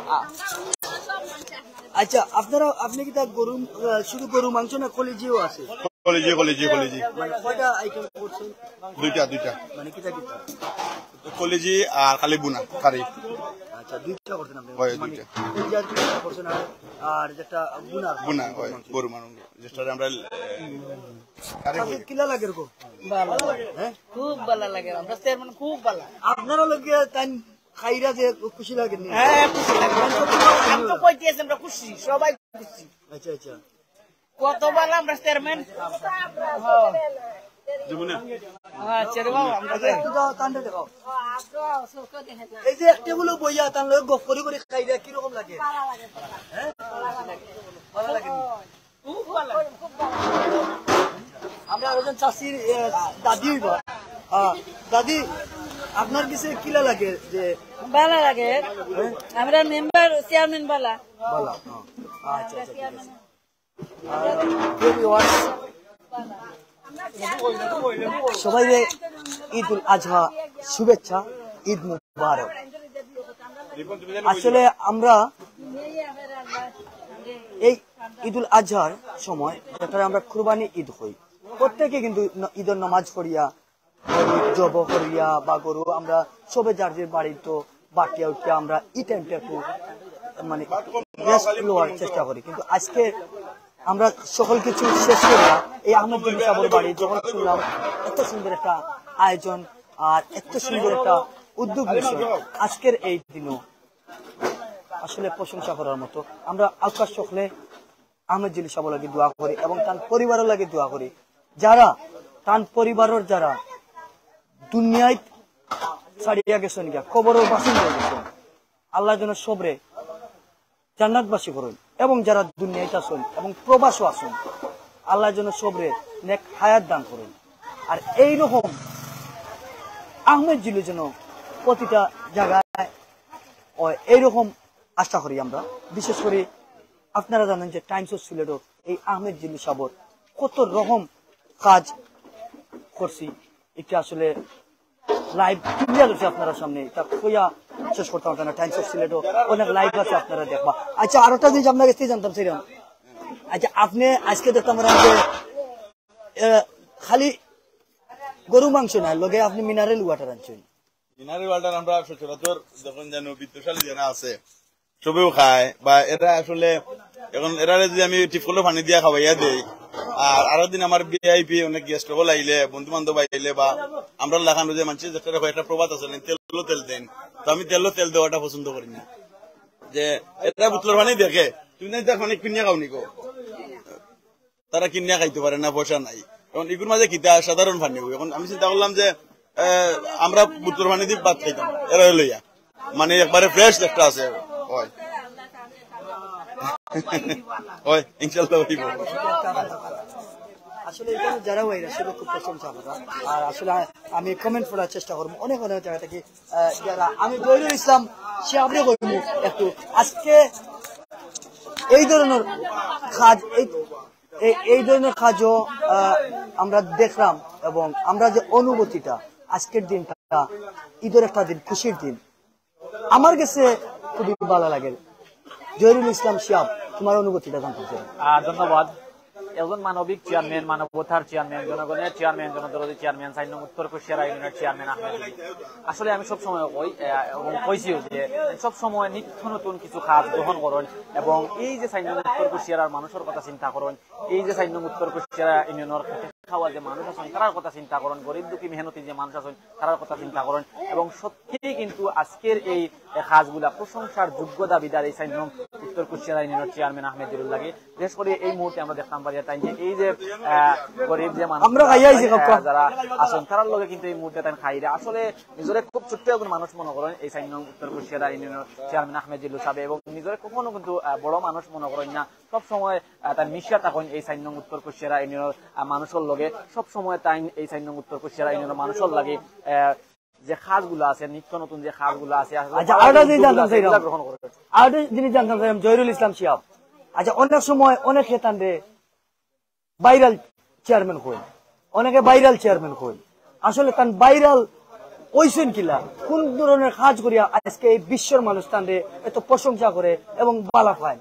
আচ্ছা আপনারা আপনি কি তার গরু শুধু গরু মাংস না কলিজিও আছে? কলিজি কলিজি কলিজি মানে কয়টা আইটেম করছেন? দুইটা দুইটা মানে কিটা কিটা? কলিজি আর খালি বুনা কারি। আচ্ছা দুইটা করছেন আপনি? হয় দুইটা। কলিজি আর কিটা করছেন? আর যেটা বুনা বুনা হয় গরু মাংস যেটা আমরা কারি করি। কিলা লাগে এরকম? ভালো লাগে, হ্যাঁ খুব ভালো লাগে, আমরা চেয়ারম্যান খুব ভালো। আপনারা লোকে তাই খাইরা যে খুশি লাগে? হ্যাঁ খুশি লাগে, আমি তো কইতেছি আমরা খুশি, সবাই খুশি। আচ্ছা আচ্ছা কত ভালো আমরা চেয়ারম্যান। আচ্ছা রে বাবা, আমরা একটু দাও টান্ডা দেখাও। এই যে একটা বলে বইয়া তার লোক গপ করে করে খাইরা কিরকম লাগে? হ্যাঁ ভালো লাগে, খুব ভালো। আমরা আরেকজন চাষির দাদি হইবা। দাদি আপনার কাছে কিলা লাগে? যে ভালো লাগে, আমরা মেম্বার চেয়ারম্যান ভালো ভালো। আচ্ছা আচ্ছা সবাই ঈদ উল আজহা শুভেচ্ছা, ঈদ মুবারক। আসলে আমরা এই ঈদ উল আজহার সময় যেটা আমরা কুরবানি ঈদ হই, প্রত্যেকে কিন্তু ঈদের নামাজ পড়িয়া জব করিয়া বা গরু আমরা সবে যার যে বাড়ির তো বাটিয়া উঠিয়া আমরা এই টাইমটা একটু মানে রেস্ট নেওয়ার চেষ্টা করি। কিন্তু আজকে আমরা সকল কিছু শেষ করিয়া এই আহমেদ জিল্লু সাহেবের বাড়ি যখন শুনলাম এত সুন্দর একটা আয়োজন আর এত সুন্দর একটা উদ্যোগ নিয়েছে আজকের এই দিনও আসলে প্রশংসা করার মতো। আমরা আকাশ সকলে আহমেদ জিল্লু সাহেবের লাগে দোয়া করি এবং তার পরিবারের লাগে দোয়া করি, যারা তার পরিবারের যারা দুনিয়ায় ছাড়িয়া গেছেন গিয়া কবরের বাসিন্দা গেছেন, আল্লাহ যেন সবরে জান্নাতবাসী করুন এবং যারা দুনিয়াতে আসুন এবং প্রবাসও আসুন আল্লাহ যেন সবরে নেক হায়াত দান করুন। আর এইরকম আহমেদ জিল্লু যেন প্রতিটা জায়গায় এইরকম আশা করি আমরা। বিশেষ করে আপনারা জানেন যে টাইমস অফ সিলেটও এই আহমেদ জিল্লু সাহেবের কত রকম কাজ করছি, এটা আসলে লাইভ ক্লিয়ার হচ্ছে আপনারা সামনে, এটা কইয়া শেষ করতে পারতাম না। টাইমস অফ সিলেটও অনেক লাইভ আছে, আপনারা দেখবা। আচ্ছা আরেকটা জিনিস আপনার কাছ থেকে জানতাম সেরকম, আচ্ছা আপনি আজকে দেখতাম যে খালি গরু মাংস না লগে আপনি মিনারেল ওয়াটার আনছেন। মিনারেল ওয়াটার আমরা সচরাচর যখন জানো বিত্তশালী যারা আছে সবেও খায়, বা এরা আসলে এখন এরা যদি আমি টিপকলো পানি দিয়া খাওয়াইয়া দেই, আর আরো দিন আমার ভিআইপি অনেক গেস্ট হল আইলে বন্ধু বান্ধব আইলে বা আমরা লাগানো যে মানুষের যেটা একটা প্রবাদ আছে তেল তেল দেন, তো আমি তেল তেল দেওয়াটা পছন্দ করি না। যে এটা বোতলের পানি দেখে তুমি পানি কিনিয়া খাও নিকো, তারা কিনিয়া খাইতে পারে না, পয়সা নাই। এখন এগুলোর মাঝে কিতা সাধারণ পানি। এখন আমি চিন্তা করলাম যে আমরা বোতলের পানি দিয়ে ভাত খাইতাম, এরা লইয়া মানে একবারে ফ্রেশ একটা আছে। হয় হয় ইনশাআল্লাহ হইব। আসলে এখানে যারা হইরা সেটা খুব প্রশংসা করা। আর আসলে আমি কমেন্ট করার চেষ্টা করবো অনেক অনেক জায়গা থেকে যারা। আমি জহিরুল ইসলাম সে আপনি কইব একটু আজকে এই ধরনের কাজ এই ধরনের কাজও আমরা দেখলাম এবং আমরা যে অনুভূতিটা আজকের দিনটা ঈদের একটা দিন, খুশির দিন, আমার কাছে খুবই ভালো লাগে। জহিরুল ইসলাম শিহাব, তোমার অনুভূতিটা জানতে চাই। ধন্যবাদ। একজন মানবিক চেয়ারম্যান, মানবতার চেয়ারম্যান, জনগণের চেয়ারম্যান, জনদরদি চেয়ারম্যান, সাইন নং উত্তর কুশিয়ারা ইউনিয়নের চেয়ারম্যান আহমেদ জুলি। আসলে আমি সবসময় কই এবং কইছিও যে সবসময় নিত্য নতুন কিছু কাজ গ্রহণ করুন এবং এই যে সাইন নং উত্তর কুশিয়ারার মানুষের কথা চিন্তা করুন, এই যে সাইন নং উত্তর কুশিয়ারা ইউনিয়নের খাওয়া যে মানুষ আছেন তার কথা চিন্তা করেন, গরিব দুঃখী মেহনতি যে মানুষ আছেন তার কথা চিন্তা করেন এবং সত্যিই কিন্তু আজকের এই কাজগুলা প্রশংসার যোগ্য দাবিদার এই সাইন নং উত্তর কুশিয়ারা ইউনিয়নের চেয়ারম্যান আহমেদ জুলুল লাগে। বিশেষ করে এই মুহূর্তে আমরা দেখতাম পারি তাই যে এই যে গরিব যে মানুষ যারা আছেন তার লগে কিন্তু এই মুহূর্তে তাই খাইরা আসলে নিজের খুব ছোট্ট একজন মানুষ মনে করেন এই সাইন নং উত্তর কুশিয়ারা ইউনিয়নের চেয়ারম্যান আহমেদ জুলুল সাহেব এবং নিজের কখনো কিন্তু বড় মানুষ মনে করেন না, সব সময় তার মিশিয়া থাকেন এই সাইন নং উত্তর কুশিয়ারা ইউনিয়নের মানুষের লগে, সব সময় তাই এই সাইন নং উত্তর কুশিয়ারা ইউনিয়নের মানুষের লাগে যে খাসগুলো আছে, নিত্য নতুন যে খাসগুলো আছে জিনিস জানতাম চাইলাম জহিরুল ইসলাম শিহাব। আচ্ছা, অনেক সময় অনেক খেতান্ডে ভাইরাল চেয়ারম্যান কই, অনেকে ভাইরাল চেয়ারম্যান কই, আসলে তান ভাইরাল ওইসেন কিলা কোন ধরনের কাজ করিয়া আজকে এই বিশ্বের মানুষ তান্ডে এত প্রশংসা করে এবং বালা পায়?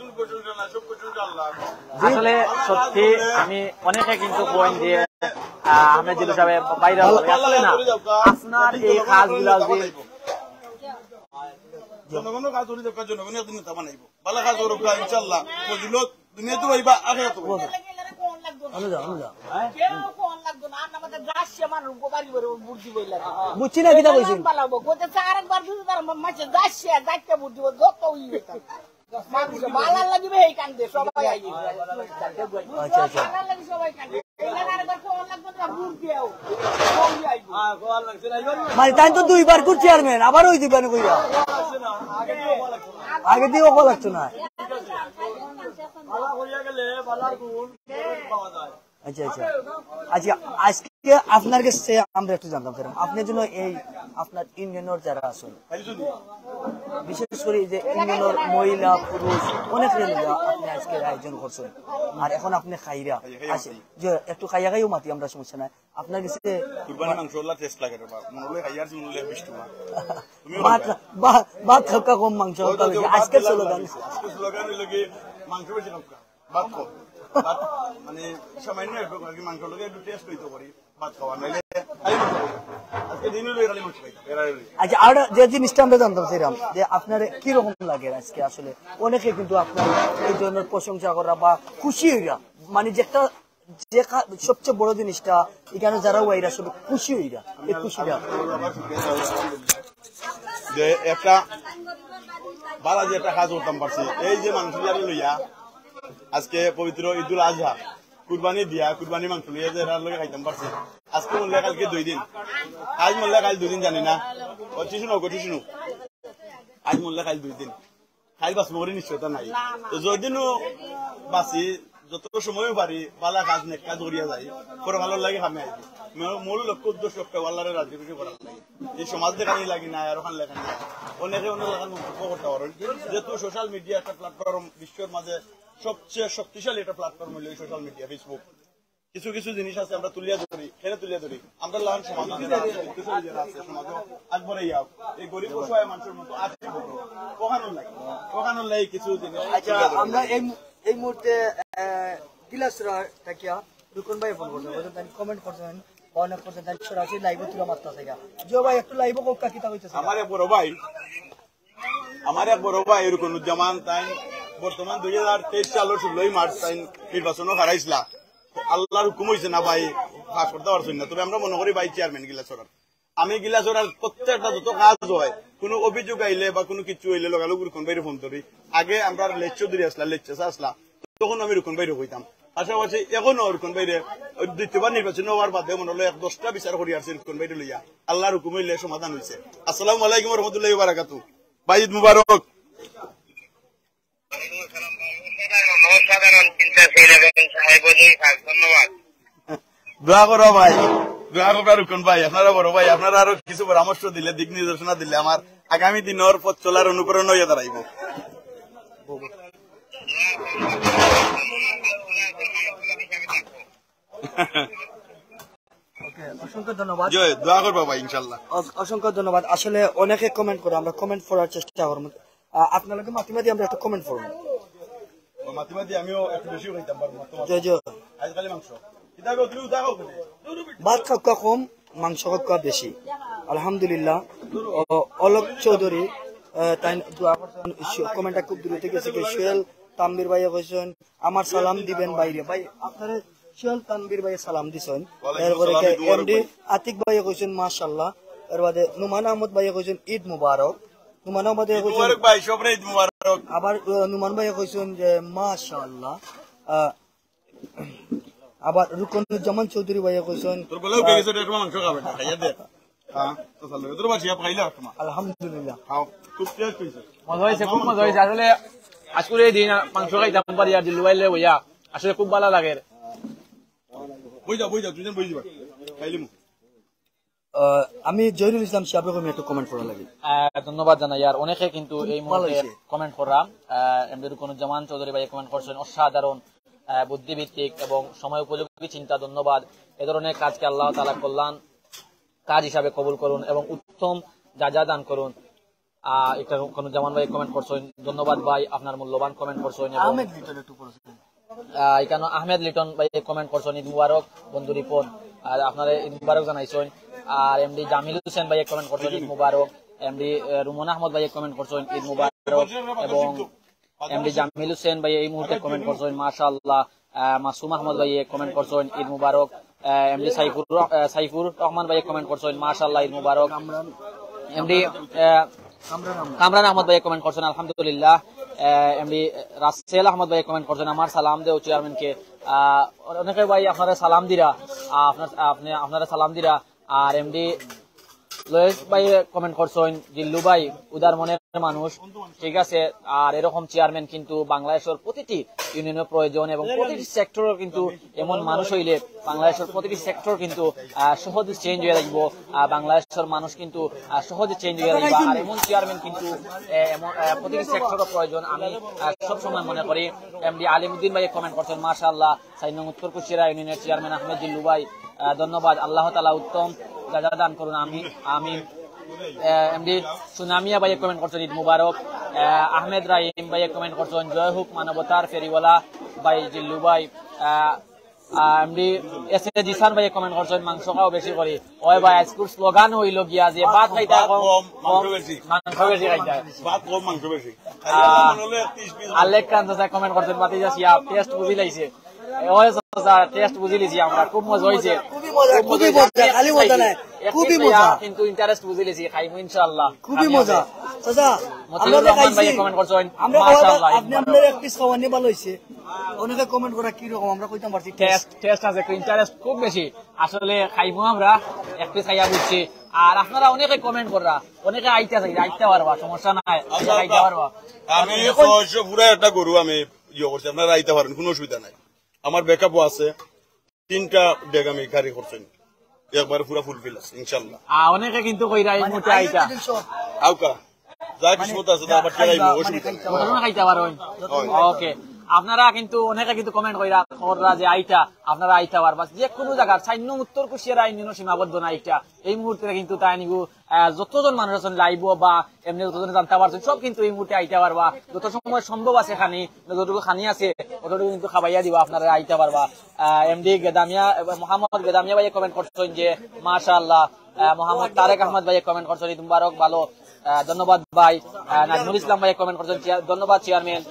আসলে সত্যি আমি অনেকে কিন্তু পয়েন্ট দিয়ে আহমেদ জুলুল সাহেব ভাইরাল আসলে না, আপনার এই কাজগুলা যে জনগণের কাজ করি দরকার, জনগণের একদিন নেতা বানাইব, ভালো কাজ করব ইনশাআল্লাহ, ফজিলত দুনিয়াতে পাইবা আখিরাতে পাইবা। বুঝছি না কিটা কইছেন মানে তাই তো দুইবার করে চেয়ারম্যান আবার ওই দিবেন কইরা আগে দিয়ে ওকে লাগতো না। আচ্ছা আচ্ছা আচ্ছা আজকে আপনার কাছে আমরা একটু জানতাম চাইলাম আপনার জন্য এই আপনার ইউনিয়নের যারা আছেন বিশেষ করে যে ইউনিয়নের মহিলা পুরুষ অনেক আপনি আজকে আয়োজন করছেন আর এখন আপনি খাইরা আসেন যে একটু খাইয়া খাইও মাতি আমরা, সমস্যা নাই আপনার কাছে ভাত খাওয়া কম মাংস আজকে স্লোগান মাংস বেশি ভাত খাও মানে সামান্য মাংস লোক একটু টেস্ট হইতে পারি ভাত খাওয়া নাইলে আজকে দিন আচ্ছা। আর যে জিনিসটা আমরা জানতাম সেরাম যে আপনার কিরকম লাগে আজকে, আসলে অনেকে কিন্তু আপনার এই ধরনের প্রশংসা করা বা খুশি হইরা মানে যে একটা যে সবচেয়ে বড় জিনিসটা এখানে যারা ওয়াইরা সব খুশি হইরা এই খুশিটা যে একটা বালা যে একটা কাজ করতাম পারছি এই যে মাংস লইয়া আজকে পবিত্র ঈদুল আজহা কুরবানি দিয়া কুরবানি মাংস লইয়া যে এর লগে খাইতাম পারছি আজকে মূল্য কালকে দুই দিন, আজ মূল্য কাল দুই দিন জানি না পঁচিশ নো পঁচিশ নো আজ মূল্য কাল দুই দিন খাই বাঁচবো করে নিশ্চয়তা নাই। তো যদিনও বাঁচি যত সময় পারি বালা কাজ নেক কাজ করিয়া যাই পরে ভালো লাগে খামে আইবি মূল লক্ষ্য উদ্দেশ্য একটা আল্লাহরে রাজি খুশি করার লাগে এই সমাজ দেখানি লাগি না আর ওখানে লেখা নাই অনেকে অন্য লেখার মন্তব্য করতে পারেন যেহেতু সোশ্যাল মিডিয়া একটা প্ল্যাটফর্ম বিশ্বের মাঝে সবচেয়ে শক্তিশালী একটা প্ল্যাটফর্ম হইল সোশ্যাল মিডিয়া ফেসবুক। কিছু কিছু জিনিস আছে আমরা তুলিয়া ধরি খেলে তুলিয়া ধরি আমরা লান সমাজ আছে সমাজ আকবরে ইয়াও এই গরিব অসহায় মানুষের মতো আছে কখনো লাগে কখনো লাগে কিছু জিনিস। আচ্ছা আমরা এই এই মুহূর্তে গিলাসরা থাকিয়া দুকন ভাই ফোন করছেন তাই কমেন্ট করছেন অনেক করছেন তাই সরাসরি লাইভে তুলে মারতা থাকা জিও ভাই একটু লাইভে কোকা কিতা হইতেছে আমার এক বড় ভাই আমার এক বড় ভাই এরকম জামান তাই বর্তমান দুই হাজার তেইশ সালের ষোলোই মার্চ তাই নির্বাচনও হারাইছিলা আল্লাহর হুকুম হয়েছে না ভাই পাস করতে পারছেন না, তবে আমরা মনে করি ভাই চেয়ারম্যান গিলাসরার আমি গিলাসরার প্রত্যেকটা যত কাজ হয় কোনো অভিযোগ আইলে বা কোনো কিছু হইলে লগালো রুকন বাইরে ফোন করি আগে আমরা লেচ্চ ধরে আসলাম লেচ্চা আসলাম তখন আমি রুকন বাইরে হইতাম পাশাপাশি এখনো রুকন বাইরে দ্বিতীয়বার নির্বাচন হওয়ার বাদে মনে হলো এক দশটা বিচার করি আসছে রুকন বাইরে লইয়া আল্লাহর হুকুম হইলে সমাধান হয়েছে। আসসালামু আলাইকুম রহমতুল্লাহি ওয়া বারাকাতুহু। ভাই ঈদ মুবারক। দোয়া করো ভাই, দোয়া করো রুকন ভাই, আপনারা বড় ভাই, আপনারা আরো কিছু পরামর্শ দিলে দিক নির্দেশনা দিলে আমার আগামী দিনের পথ চলার অনুকরণ হইয়া দাঁড়াইব। অসংখ্য ধন্যবাদ। জয় দোয়া করবা ভাই ইনশাল্লাহ। অ- অসংখ্য ধন্যবাদ। আসলে অনেকে কমেন্ট করে, আমরা কমেন্ট পড়ার চেষ্টা করবো। আপনাদেরকে মাতিমাতি আমরা একটা কমেন্ট পড়বো। মাতিমাতি আমিও একটু বেশি খাইতাম পারবো। জয় জয়। আজকালি মাংস কিতাগো তুমি উদাগো ভাত খাওয়া কম, মাংস খাওয়া বেশি। আলহামদুলিল্লাহ। অ- অলোক চৌধুরী আহ, তাই দোয়া করছেন। কমেন্টটা খুব দূরে থেকে গেছে। সোহেল তানবীর ভাই কইছেন আমার সালাম দিবেন বাইরে ভাই। আপনারা সোহেল তানবীর ভাই সালাম দিছেন। এরপরে এমডি আতিক ভাই কইছেন মাশাআল্লাহ। এর বাদে নুমান আহমদ ভাই কইছেন ঈদ মুবারক। নুমান আহমদ ভাই কইছেন মুবারক ভাই, সবরে ঈদ মুবারক। আবার আহ, নুমান ভাই কইছেন যে মাশাআল্লাহ। আহ, আবার রুকনুজ্জামান চৌধুরী ভাই কইছেন তোর বলেও কে গেছে একটু মাংস খাবে না, খাইয়া দে। হ্যাঁ তো চলো তোর বাড়ি আপ খাইলা তোমা আলহামদুলিল্লাহ। খাও, খুব টেস্ট হইছে। মজা হয়েছে, খুব মজা হয়েছে। আসলে আজকের এই দিন মাংস খাইতাম পারি আর দিল্লু বাইলে বইয়া আসলে খুব ভালো লাগে। বই যাও বই যাও, দুজন বই যাবা খাইলিমু। আহ, আমি জহিরুল ইসলাম সাহেবের আমি একটু কমেন্ট করা লাগে। আহ, ধন্যবাদ জানাই। আর অনেকে কিন্তু এই মুহূর্তে হয়েছে। কমেন্ট করা এমডি রুকনুজ্জামান চৌধুরী ভাই কমেন্ট করছেন অসাধারণ, আহ, বুদ্ধিভিত্তিক এবং সময় উপযোগী চিন্তা। ধন্যবাদ। এ ধরনের কাজকে আল্লাহ তাআলা কল্যাণ কাজ হিসাবে কবুল করুন এবং উত্তম যা যা দান করুন। আহ এটা রুকনুজ্জামান ভাই কমেন্ট করছেন। ধন্যবাদ ভাই, আপনার মূল্যবান কমেন্ট করছেন। এবং আহমেদ লিটন একটু পড়েছেন। আহ, এখানে আহমেদ লিটন ভাই কমেন্ট করছেন ঈদ মুবারক বন্ধু রিপন। আর আপনারা ঈদ মুবারক জানাইছেন। আর এমডি জামিল হোসেন ভাই কমেন্ট করছেন ঈদ মুবারক। এমডি রুমন আহমদ ভাই কমেন্ট করছেন ঈদ মুবারক। এবং এমডি জামিল হোসেন ভাই এই মুহূর্তে কমেন্ট করছেন মাশাআল্লাহ। আহ, মাসুম আহমদ ভাই কমেন্ট করছেন ঈদ মুবারক। আহ, এমডি সাইফুর রহ- আহ, সাইফুর রহমান ভাই কমেন্ট করছেন মাশাআল্লাহ ঈদ মুবারক। এমডি আহ, কামরান আহমদ ভাই কমেন্ট করছেন আলহামদুলিল্লাহ। এমডি রাসেল আহমদ ভাই কমেন্ট করছেন আমার সালাম দেও চেয়ারম্যানকে। আহ, অনেকে ভাই আপনারা সালাম দিরা, আহ, আপনার আপনি আপনারা সালাম দিরা। আর এমডি লয়েস ভাই কমেন্ট করছেন জিল্লু ভাই উদার মনের মানুষ, ঠিক আছে। আর এরকম চেয়ারম্যান কিন্তু বাংলাদেশের প্রতিটি ইউনিয়নের প্রয়োজন এবং প্রতিটি সেক্টরের কিন্তু এমন মানুষ হইলে বাংলাদেশের প্রতিটি সেক্টর কিন্তু আহ, সহজে চেঞ্জ হয়ে যাইব। আহ, বাংলাদেশের মানুষ কিন্তু আহ, সহজে চেঞ্জ হয়ে যাইব। আর এমন চেয়ারম্যান কিন্তু আহ, এমন আহ, প্রতিটি সেক্টরের প্রয়োজন। আমি আহ, সবসময় মনে করি। এমডি আলিমউদ্দিন ভাই কমেন্ট করছেন মাশাআল্লাহ। সাইন নং উত্তর কুশিয়ারা ইউনিয়নের চেয়ারম্যান আহমেদ জিল্লু ভাই আহ, ধন্যবাদ। আল্লাহ তাআলা উত্তম যা যা দান করুন। আমি আমি এমডি সুনামিয়া ভাই কমেন্ট করছেন ঈদ মুবারক। আহ, আহমেদ রাহিম ভাই কমেন্ট করছেন জয় হোক মানবতার ফেরিওয়ালা ভাই জিল্লু ভাই। এমডি এস এ জিসান ভাই কমেন্ট করছেন মাংস খাও বেশি করে। ওই ভাই আজকুর স্লোগান হইল গিয়া যে ভাত খাইতে কম, মাংস বেশি। মাংস বেশি খাইতে। ভাত কম মাংস বেশি। আহ, মনে হলে ত্রিশ পিস আলেক কান্দা কমেন্ট করছেন বাতিজা সিয়া টেস্ট বুঝি লাইছে। ওই টেস্ট বুঝি লিছি আমরা, খুব মজা হয়েছে। খুবই মজা, খুবই মজা, খালি মজা নাই, খুবই মজা। কিন্তু ইন্টারেস্ট বুঝি লিছি, খাইমু ইনশাআল্লাহ। খুবই মজা। চাচা মতিউর আমরা রহমান ভাই খাইছি, কমেন্ট করছেন আমরা মাশাআল্লাহ। আপনি আমাদের এক পিস খাওয়া নিয়ে ভালো হয়েছে। অনেকে কমেন্ট করা কি রকম আমরা কইতাম পারছি টেস্ট টেস্ট আছে, ইন্টারেস্ট খুব বেশি। আসলে খাইমু আমরা এক পিস খাইয়া বুঝছি। আর আপনারা অনেকে কমেন্ট কররা, অনেকে আইতে চাই আইতে পারবা, সমস্যা নাই, আইতে পারবা। আমি ছয়শো পুরা একটা গরু আমি ইয়ে করছি, আপনারা আইতে পারেন, কোনো অসুবিধা নাই। আমার ব্যাকআপও আছে, তিনটা ডেগ আমি গাড়ি করছেন, একবার পুরা ফুলফিল আছে ইনশাল্লাহ। আহ, অনেকে কিন্তু কইরা এই মুহূর্তে আইতা আউকা যা কিসমত আছে তা আবার টেরাইব, অসুবিধা নাই। ঘটনা খাইতে পারবেন। ওকে, আপনারা কিন্তু অনেকে কিন্তু কমেন্ট কইরা খবররা যে আইটা আপনারা আইতা পারবা যে কোনো জায়গার সাইন্য উত্তর কুশিয়ারা ইউনিয়ন সীমাবদ্ধ না আইটা। এই মুহূর্তে কিন্তু তাই নিগু যতজন মানুষ আছেন লাইভ বা এমনি যতজন জানতে পারছেন সব কিন্তু এই মুহূর্তে আইতে পারবা। যত সময় সম্ভব আছে খানি, যতটুকু খানি আছে ততটুকু কিন্তু খাবাইয়া দিবা, আপনারা আইতে পারবা। এমডি গেদামিয়া মোহাম্মদ গেদামিয়া ভাই কমেন্ট করছেন যে মাশাআল্লাহ। মোহাম্মদ তারেক আহমদ ভাই কমেন্ট করছেন ঈদ মুবারক, ভালো, ধন্যবাদ ভাই। নাজমুল ইসলাম ভাই কমেন্ট করছেন ধন্যবাদ চেয়ারম্যান।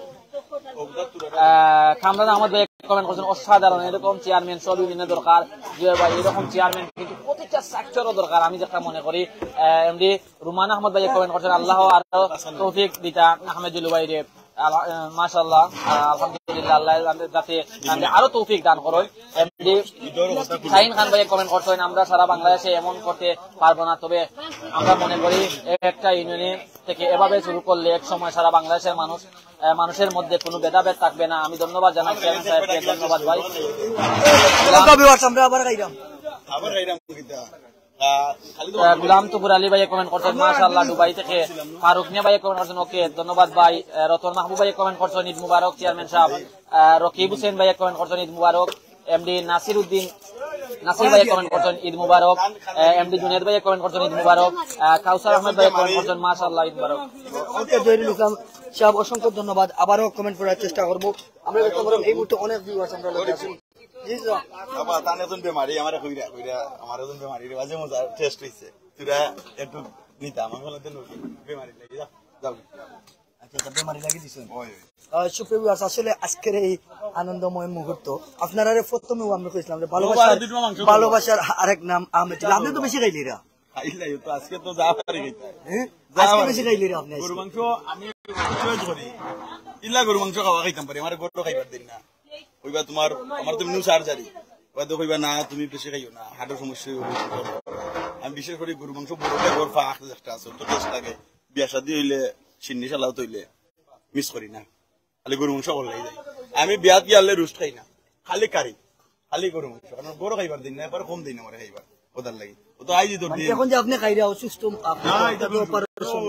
কামরান আহমদ ভাই কমেন্ট করছেন অসাধারণ, এরকম চেয়ারম্যান সব ইউনিয়নের দরকার। ভাই এরকম চেয়ারম্যান কিন্তু প্রতিটা সেক্টরও দরকার আমি যেটা মনে করি। এমডি রুমান আহমদ ভাই কমেন্ট করছেন আল্লাহ আরো তৌফিক দিতা আহমেদ জিল্লু ভাই রে মাশাআল্লাহ, আলহামদুলিল্লাহ, আল্লাহ যাতে আরো তৌফিক দান করেন। এমডি শাহিন খান ভাই কমেন্ট করছেন আমরা সারা বাংলাদেশে এমন করতে পারবো না, তবে আমরা মনে করি একটা ইউনিয়ন থেকে এভাবে শুরু করলে এক সময় সারা বাংলাদেশের মানুষ মানুষের মধ্যে কোনো ভেদাভেদ থাকবে না। আমি ধন্যবাদ জানাই চেয়ারম্যান সাহেবকে, ধন্যবাদ ভাই। আমরা আবার খাইলাম আবার খাইলাম কিতা গুলাম তুকুর আলী ভাই কমেন্ট করছেন মাশাআল্লাহ দুবাই থেকে। ফারুক মিয়া ভাই কমেন্ট করছেন ওকে ধন্যবাদ ভাই। রতন মাহবুব ভাই কমেন্ট করছেন ঈদ মুবারক চেয়ারম্যান সাহেব। রকিব হোসেন ভাই কমেন্ট করছেন ঈদ মুবারক। এমডি নাসির উদ্দিন নাসির ভাই কমেন্ট করছেন ঈদ মুবারক। এমডি জুনেদ ভাই কমেন্ট করছেন ঈদ মুবারক। কাউসার আহমেদ ভাই কমেন্ট করছেন মাশাআল্লাহ ঈদ মুবারক। ওকে জহিরুল ইসলাম সাহেব অসংখ্য ধন্যবাদ। আবারও কমেন্ট করার চেষ্টা করবো। আমরা দেখতে পারলাম এই মুহূর্তে অনেক ভিউয়ার্স আমরা লগে আছি। জি স্যার বাবা তান এখন বেমারি আমার কইরা কইরা আমার এখন বেমারি মাঝে মজা টেস্ট হইছে তুরা একটু নিতা আমার বলতে বেমারি লাগি যা যাও আচ্ছা বেমারি লাগিয়ে দিছেন। ওই সুপ্রিয় ভিউয়ার্স আসলে আজকের এই আনন্দময় মুহূর্ত আপনারা প্রথমেও আমরা কইছিলাম যে ভালোবাসার ভালোবাসার আরেক নাম আহমেদ জিল্লু। আপনি তো বেশি খাইলিরা খাইলাই তো আজকে তো যা পারি গইতা হ্যাঁ আজকে বেশি খাইলিরা আপনি। গরু মাংস আমি চয়েস করি ইল্লা গরু মাংস খাওয়া খাইতাম পারি আমার গরু খাইবার দিন না কইবা তোমার আমার তো নিউ সার্জারি হয়তো কইবা না তুমি বেশি খাইও না হার্টের সমস্যা আমি বিশেষ করে গরু মাংস বড়টা গর ফাঁক একটা আছে তো টেস্ট লাগে বিয়া শাদী হইলে সিন্নি সালাও তৈলে মিস করি না খালি গরু মাংস করলেই যাই। আমি বিয়াত গিয়ালে রুস্ট খাই না খালি কারি খালি গরু মাংস কারণ গরু খাইবার দিন না এবার কম দিন আমার খাইবার ওদার লাগি ও তো আইজি তোর দিন এখন যে আপনি খাইরা অসুস্থ আপনি না এটা অপারেশন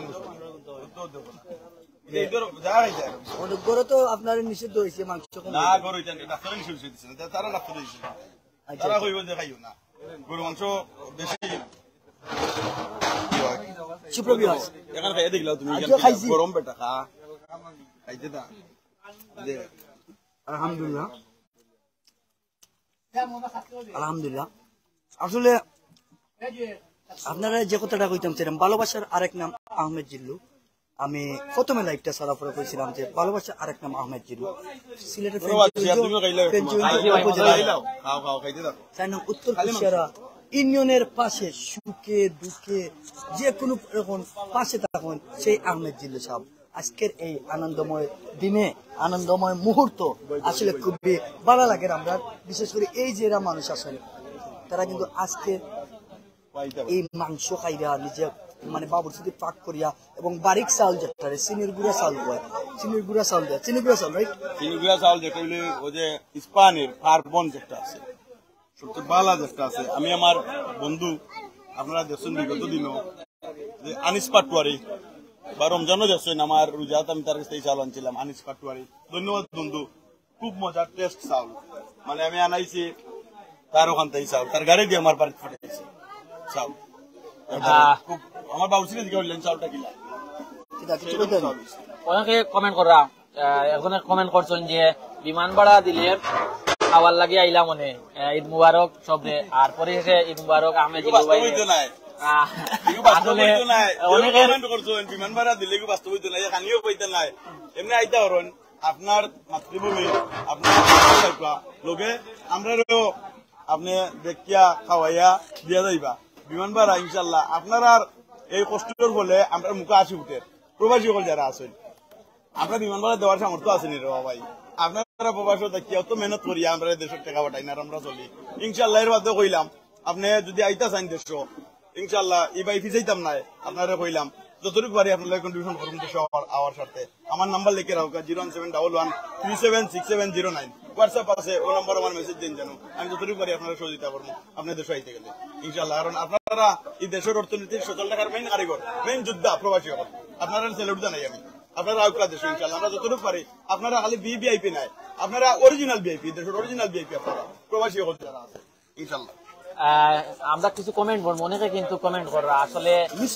গরু তো আপনার নিষিদ্ধ হয়েছে মাংস না গরু ডাক্তার নিষিদ্ধ দিচ্ছে তারা ডাক্তার দিচ্ছে তারা কইব যে খাইও না গরু মাংস বেশি সুপ্রভিয়াস এখন খাইয়ে দেখলাম তুমি গরম বেটা খা খাইতে না আলহামদুলিল্লাহ আলহামদুলিল্লাহ। আসলে আপনারা যে কথাটা কইতাম ছিলাম ভালোবাসার আরেক নাম আহমেদ জিল্লু। আমি প্রথমে লাইভটা সারা পরে কইছিলাম যে ভালোবাসার আরেক নাম আহমেদ জিল্লু সিলেটের উত্তর কুশিয়ারা ইউনিয়নের পাশে সুখে দুঃখে যে কোনো রকম পাশে থাকুন সেই আহমেদ জিল্লু সাহেব। আজকের এই আনন্দময় দিনে আনন্দময় মুহূর্ত আসলে খুবই ভালো লাগে আমরা বিশেষ করে এই যে এরা মানুষ আসলে তারা কিন্তু আজকে এই মাংস খাইরা নিজে মানে বাবুর সাথে পাক করিয়া এবং বারিক চাউল যেটা চিনির গুঁড়া চাউল কয় চিনির গুঁড়া চাউল দেয় চিনি গুঁড়া চাউল রাইট চিনি গুঁড়া চাউল যেটা হইলে ওই যে ইস্পানের কার্বন যেটা আছে সবচেয়ে বালা যেটা আছে। আমি আমার বন্ধু আপনারা দেখছেন বিগত দিনও যে আনিস পাটুয়ারি বা রমজানও দেখছেন আমার রোজাত আমি তার কাছ থেকে চাউল আনছিলাম আনিস পাটুয়ারি ধন্যবাদ বন্ধু খুব মজার টেস্ট চাউল মানে আমি আনাইছি তার ওখান থেকে চাউল তার গাড়ি দিয়ে আমার বাড়িতে ফাটাইছি চাউল খুব আমার বাবু ছিল দিকে বললেন চাউলটা কিলা অনেকে কমেন্ট করা একজনে কমেন্ট করছেন যে বিমান ভাড়া দিলে খাওয়ার লাগে আইলা মনে ঈদ মুবারক সবে আর পরিশেষে ঈদ মুবারক আহমেদ জিল্লু ভাই আসলে অনেকে বিমান ভাড়া দিলে বাস্তবিত নাই খানিও কইতে নাই এমনি আইতা হরণ আপনার মাতৃভূমি আপনার লোকে আমরা আপনি দেখিয়া খাওয়াইয়া দিয়া যাইবা বিমান ভাড়া ইনশাল্লাহ আপনার আর এই কষ্টের ফলে আমরা মুখে আসি উঠে প্রবাসী সকল যারা আছেন আপনার বিমান ভাড়া দেওয়ার সামর্থ্য আসেনি রে ভাই আপনারা প্রবাসী দেখিয়া তো মেহনত করিয়া আমরা দেশের টাকা পাঠাই না আমরা চলি ইনশাল্লাহ এর বাদে কইলাম আপনি যদি আইতা চান দেশ ইনশাল্লাহ এই বাই ফিজাইতাম নাই আপনারা কইলাম যতটুকু পারি আপনাদের কন্ট্রিবিউশন করুন দেশ আওয়ার সাথে আমার নাম্বার লিখে রাখা zero one seven double one three seven six seven zero nine WhatsApp আছে ও নম্বর আমার মেসেজ দিন জানো আমি যতটুকু পারি আপনারা সহযোগিতা করবো আপনার দেশে আইতে গেলে ইনশাল্লাহ। কারণ আপনারা এই দেশের অর্থনীতির সচল টাকার মেইন কারিগর মেইন যোদ্ধা প্রবাসী হল আপনারা সেলুট জানাই আমি আপনারা আউটলা দেশ ইনশাল্লাহ আমরা যতটুকু পারি আপনারা খালি বি ভিআইপি নাই আপনারা অরিজিনাল ভিআইপি দেশের অরিজিনাল ভিআইপি আপনারা প্রবাসী হল যারা আছে ইনশাল্লাহ। আমরা কিছু কমেন্ট করবো অনেকে কিন্তু কমেন্ট করা আসলে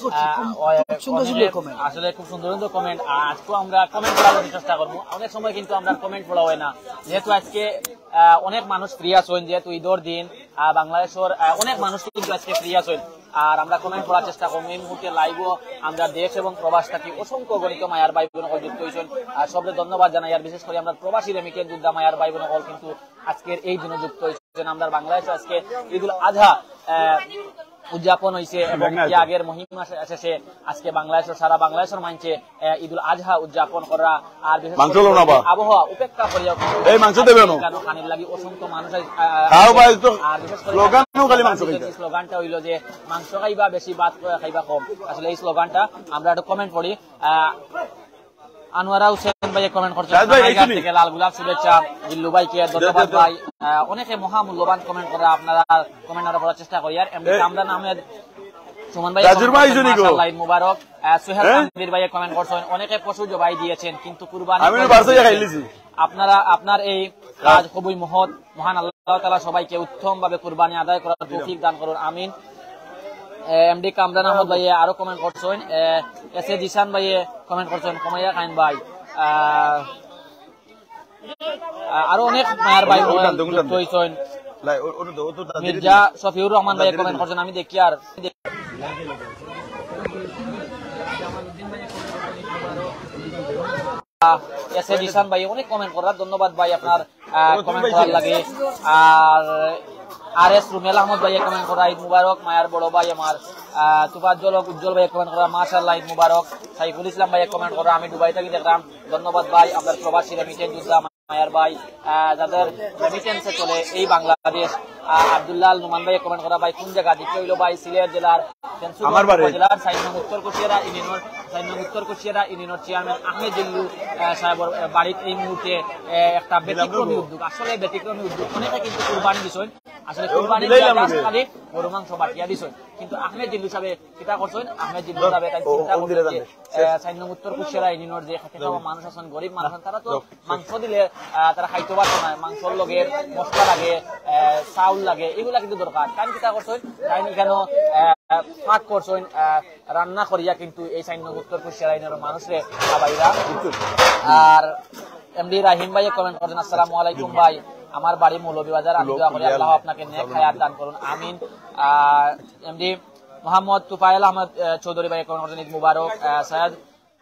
আসলে খুব সুন্দর সুন্দর কমেন্ট আজকে আমরা কমেন্ট পড়ার চেষ্টা করবো। অনেক সময় কিন্তু আমরা কমেন্ট পড়া হয় না যেহেতু আজকে অনেক মানুষ ফ্রি আছেন যেহেতু ঈদের দিন বাংলাদেশের অনেক মানুষ কিন্তু আজকে ফ্রি আছেন আর আমরা কমেন্ট পড়ার চেষ্টা করবো। এই মুহূর্তে লাইভও আমরা দেশ এবং প্রবাস থাকি অসংখ্য গণিত মায়ার ভাই বোন যুক্ত হয়েছেন আর সবরে ধন্যবাদ জানাই। আর বিশেষ করে আমরা প্রবাসী রেমিকেন যোদ্ধা মায়ার ভাই বোন কিন্তু আজকের এই দিনে যুক্ত হয়েছেন। আমরা বাংলাদেশে আজকে ঈদুল আজহা উদযাপন হয়েছে এবং ত্যাগের মহিমা শেষে আজকে বাংলাদেশের সারা বাংলাদেশের মানছে ঈদুল আজহা উদযাপন করা আর বিশেষ করে আবহাওয়া উপেক্ষা করিয়া খানির লাগি অসংখ্য মানুষ আর বিশেষ করে স্লোগানটা হইল যে মাংস খাইবা বেশি ভাত খাইবা কম। আসলে এই স্লোগানটা আমরা একটু কমেন্ট পড়ি। আনোয়ারা হুসেন ভাই কমেন্ট করছেন রাজ ভাই, এই রানাঘাট শুনি। থেকে লাল গোলাপ শুভেচ্ছা। জিল্লু ভাইকে ধন্যবাদ দে, দে। ভাই। আহ, অনেকে মহামূল্যবান কমেন্ট করে, আপনারা কমেন্ট করার চেষ্টা করি। আর এমনি এ, কামরান আহমেদ সুমন ভাই রাজুর ভাই শুনি গো। মাশাআল্লাহ, ঈদ মুবারক। আহ, সোহেল হ্যাঁ? তানভীর ভাই কমেন্ট করছেন, অনেকে পশু জবাই দিয়েছেন কিন্তু কুরবানি আমি করে বাসায় দিয়েছেন। খাইলিছি। আপনারা আপনার এই কাজ খুবই মহৎ। মহান আল্লাহ তাআলা সবাইকে উত্তম ভাবে কুরবানি আদায় করার তৌফিক দান করুন, আমিন। এমডি কামরান আহমদ ভাই আরো কমেন্ট করছেন, এস এ জিসান ভাই কমেন্ট করছেন, কমাইয়া খান ভাই, আহ, আরো অনেক মায়ার ভাই যুক্ত হয়েছেন। লাই, ও- ওটা তো- ও তো তাদের- মির্জা শফিউর রহমান ভাই কমেন্ট করছেন, আমি দেখি আর এস এ জিসান ভাই অনেক কমেন্ট করার, ধন্যবাদ ভাই আপনার কমেন্ট করার লাগে। আর আর এস রুমেল আহমদ ভাই কমেন্ট করা, ঈদ মুবারক। মায়ার বড় ভাই আমার তুফাজ্জল উজ্জ্বল ভাই কমেন্ট করা, মাশাআল্লাহ ঈদ মুবারক। সাইফুল ইসলাম ভাই কমেন্ট করা, আমি দুবাই থেকে দেখলাম, ধন্যবাদ ভাই। আপনার প্রবাসী রেমিটেন্স যোদ্ধা মায়ার ভাই, আহ, যাদের রেমিটেন্সে চলে এই বাংলাদেশ। আহ, আব্দুল্লাহ নুমান ভাই কমেন্ট করা, ভাই কোন জায়গা দিকে হইল ভাই? সিলেট জেলার আমার বাড়ি। জেলার সাইনং উত্তর কুশিয়ারা ইউনিয়ন সাইনং উত্তর কুশিয়ারা ইউনিয়নের চেয়ারম্যান আহমেদ জিল্লু আহ, সাহেবের বাড়ির এই মুহূর্তে আহ, একটা ব্যতিক্রমী উদ্যোগ। আসলে ব্যতিক্রমী উদ্যোগ, অনেকে কিন্তু কুরবানি দিছেন, আসলে কুরবানি খালি গরু মাংস বাটিয়া দিছেন, কিন্তু আহমেদ জিল্লু সাহেব চিন্তা করছেন, আহমেদ জিল্লু সাহেব তাই চিন্তা করছেন যে সাইনং উত্তর কুশিয়ারা ইউনিয়নের যে খেতে খাওয়া মানুষ আছেন, গরিব মানুষ আছেন, তারা তো মাংস দিলে আহ, তারা খাইতে পারতো না। মাংসর লগে মশলা লাগে, আহ, চাউল লাগে, এগুলা কিন্তু দরকার। তাই চিন্তা করছেন, তাই কেন পাক করছেন, আহ, রান্না করিয়া কিন্তু এই সাইনং উত্তর কুশিয়ারা ইউনিয়নের মানুষরে খাবাইরা। আর এমডি রাহিম ভাই কমেন্ট করেন, আসসালামু আলাইকুম ভাই, আমার বাড়ি মৌলভীবাজার, আমি দোয়া করি আল্লাহ আপনাকে নেক হায়াত দান করুন, আমিন। এমডি মোহাম্মদ তুফাইল আহমদ আহ, চৌধুরী ভাই কমেন্ট করছেন, ঈদ মুবারক। আহ, সৈয়দ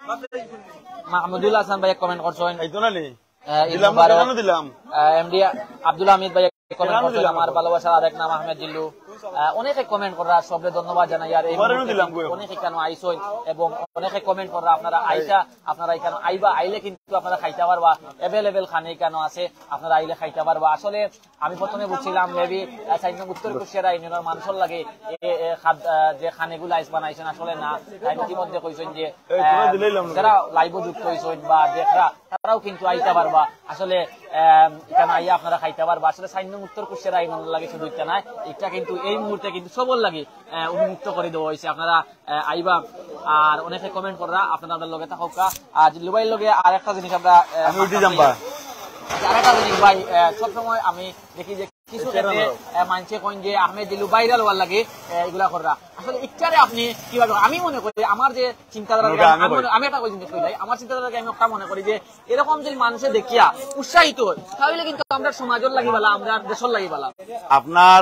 মাহমুদুল হাসান ভাই কমেন্ট করছেন, খাইতো না নি? আহ, ঈদ দিলাম না, মুবারক। কেন দিলাম? এমডি আব্দুল হামিদ ভাই কমেন্ট করছেন, আমার ভালোবাসার আরেক নাম আহমেদ জিল্লু। আহ, অনেকে কমেন্ট করা, সবরে ধন্যবাদ জানাই। আর এই মুহূর্তে দিলাম গো। অনেকে কেন আইসই এবং অনেকে কমেন্ট করা, আপনারা আইসা আপনারা এখানে আইবা, আইলে কিন্তু আপনারা খাইতে পারবা, এভেলেবেল খানে কেন আছে, আপনারা আইলে খাইতে পারবা। আসলে আমি প্রথমে বুঝছিলাম মেবি সাইনং উত্তর কুশিয়ারা ইউনিয়নের মানুষের লাগে এ- এ খাদ- আহ, যে খানেগুলো আইস বানাইছেন, আসলে না। তাই ইতিমধ্যে কইছেন যে এই, তোরা আহ, দিলেইলাম না। যারা লাইভ যুক্ত হয়েছেন বা দেখরা, তারাও কিন্তু আইতে পারবা। আসলে আহ, এখানে আইয়া আপনারা খাইতে পারবা। আসলে সাইনং উত্তর কুশিয়ারা ইউনিয়নের লাগে শুধু এটা নাই, এটা কিন্তু এই মুহূর্তে কিন্তু সবর লাগে আহ, উন্মুক্ত করে দেওয়া হয়েছে, আপনারা আহ, আইবা। আর অনেকে কমেন্ট করা, আপনাদের লগে থাকা। আর জিল্লুবাইয়ের লগে আর একটা জিনিস আমরা আহ, আমি উঠি যাম বা। আরেকটা জিনিস ভাই, আহ, সবসময় আমি দেখি যে কিছু ক্ষেত্রে আহ, মানুষে কইন যে আহমেদ জিল্লু ভাইরাল হওয়ার লাগে আহ, এগুলা করা। আসলে ইচ্ছারে আপনি কিভাবে, আমি মনে করি আমার যে চিন্তাধারা, ওটা আমি আমি মনে- আমি একটা কই জিনিস কইলাই, আমার চিন্তাধারাকে আমি একটা মনে করি যে এরকম যে মানুষে দেখিয়া উৎসাহিত হয়, তাহলে কিন্তু আমরা সমাজের লাগি বালা, আমরা দেশের লাগি বালা। আপনার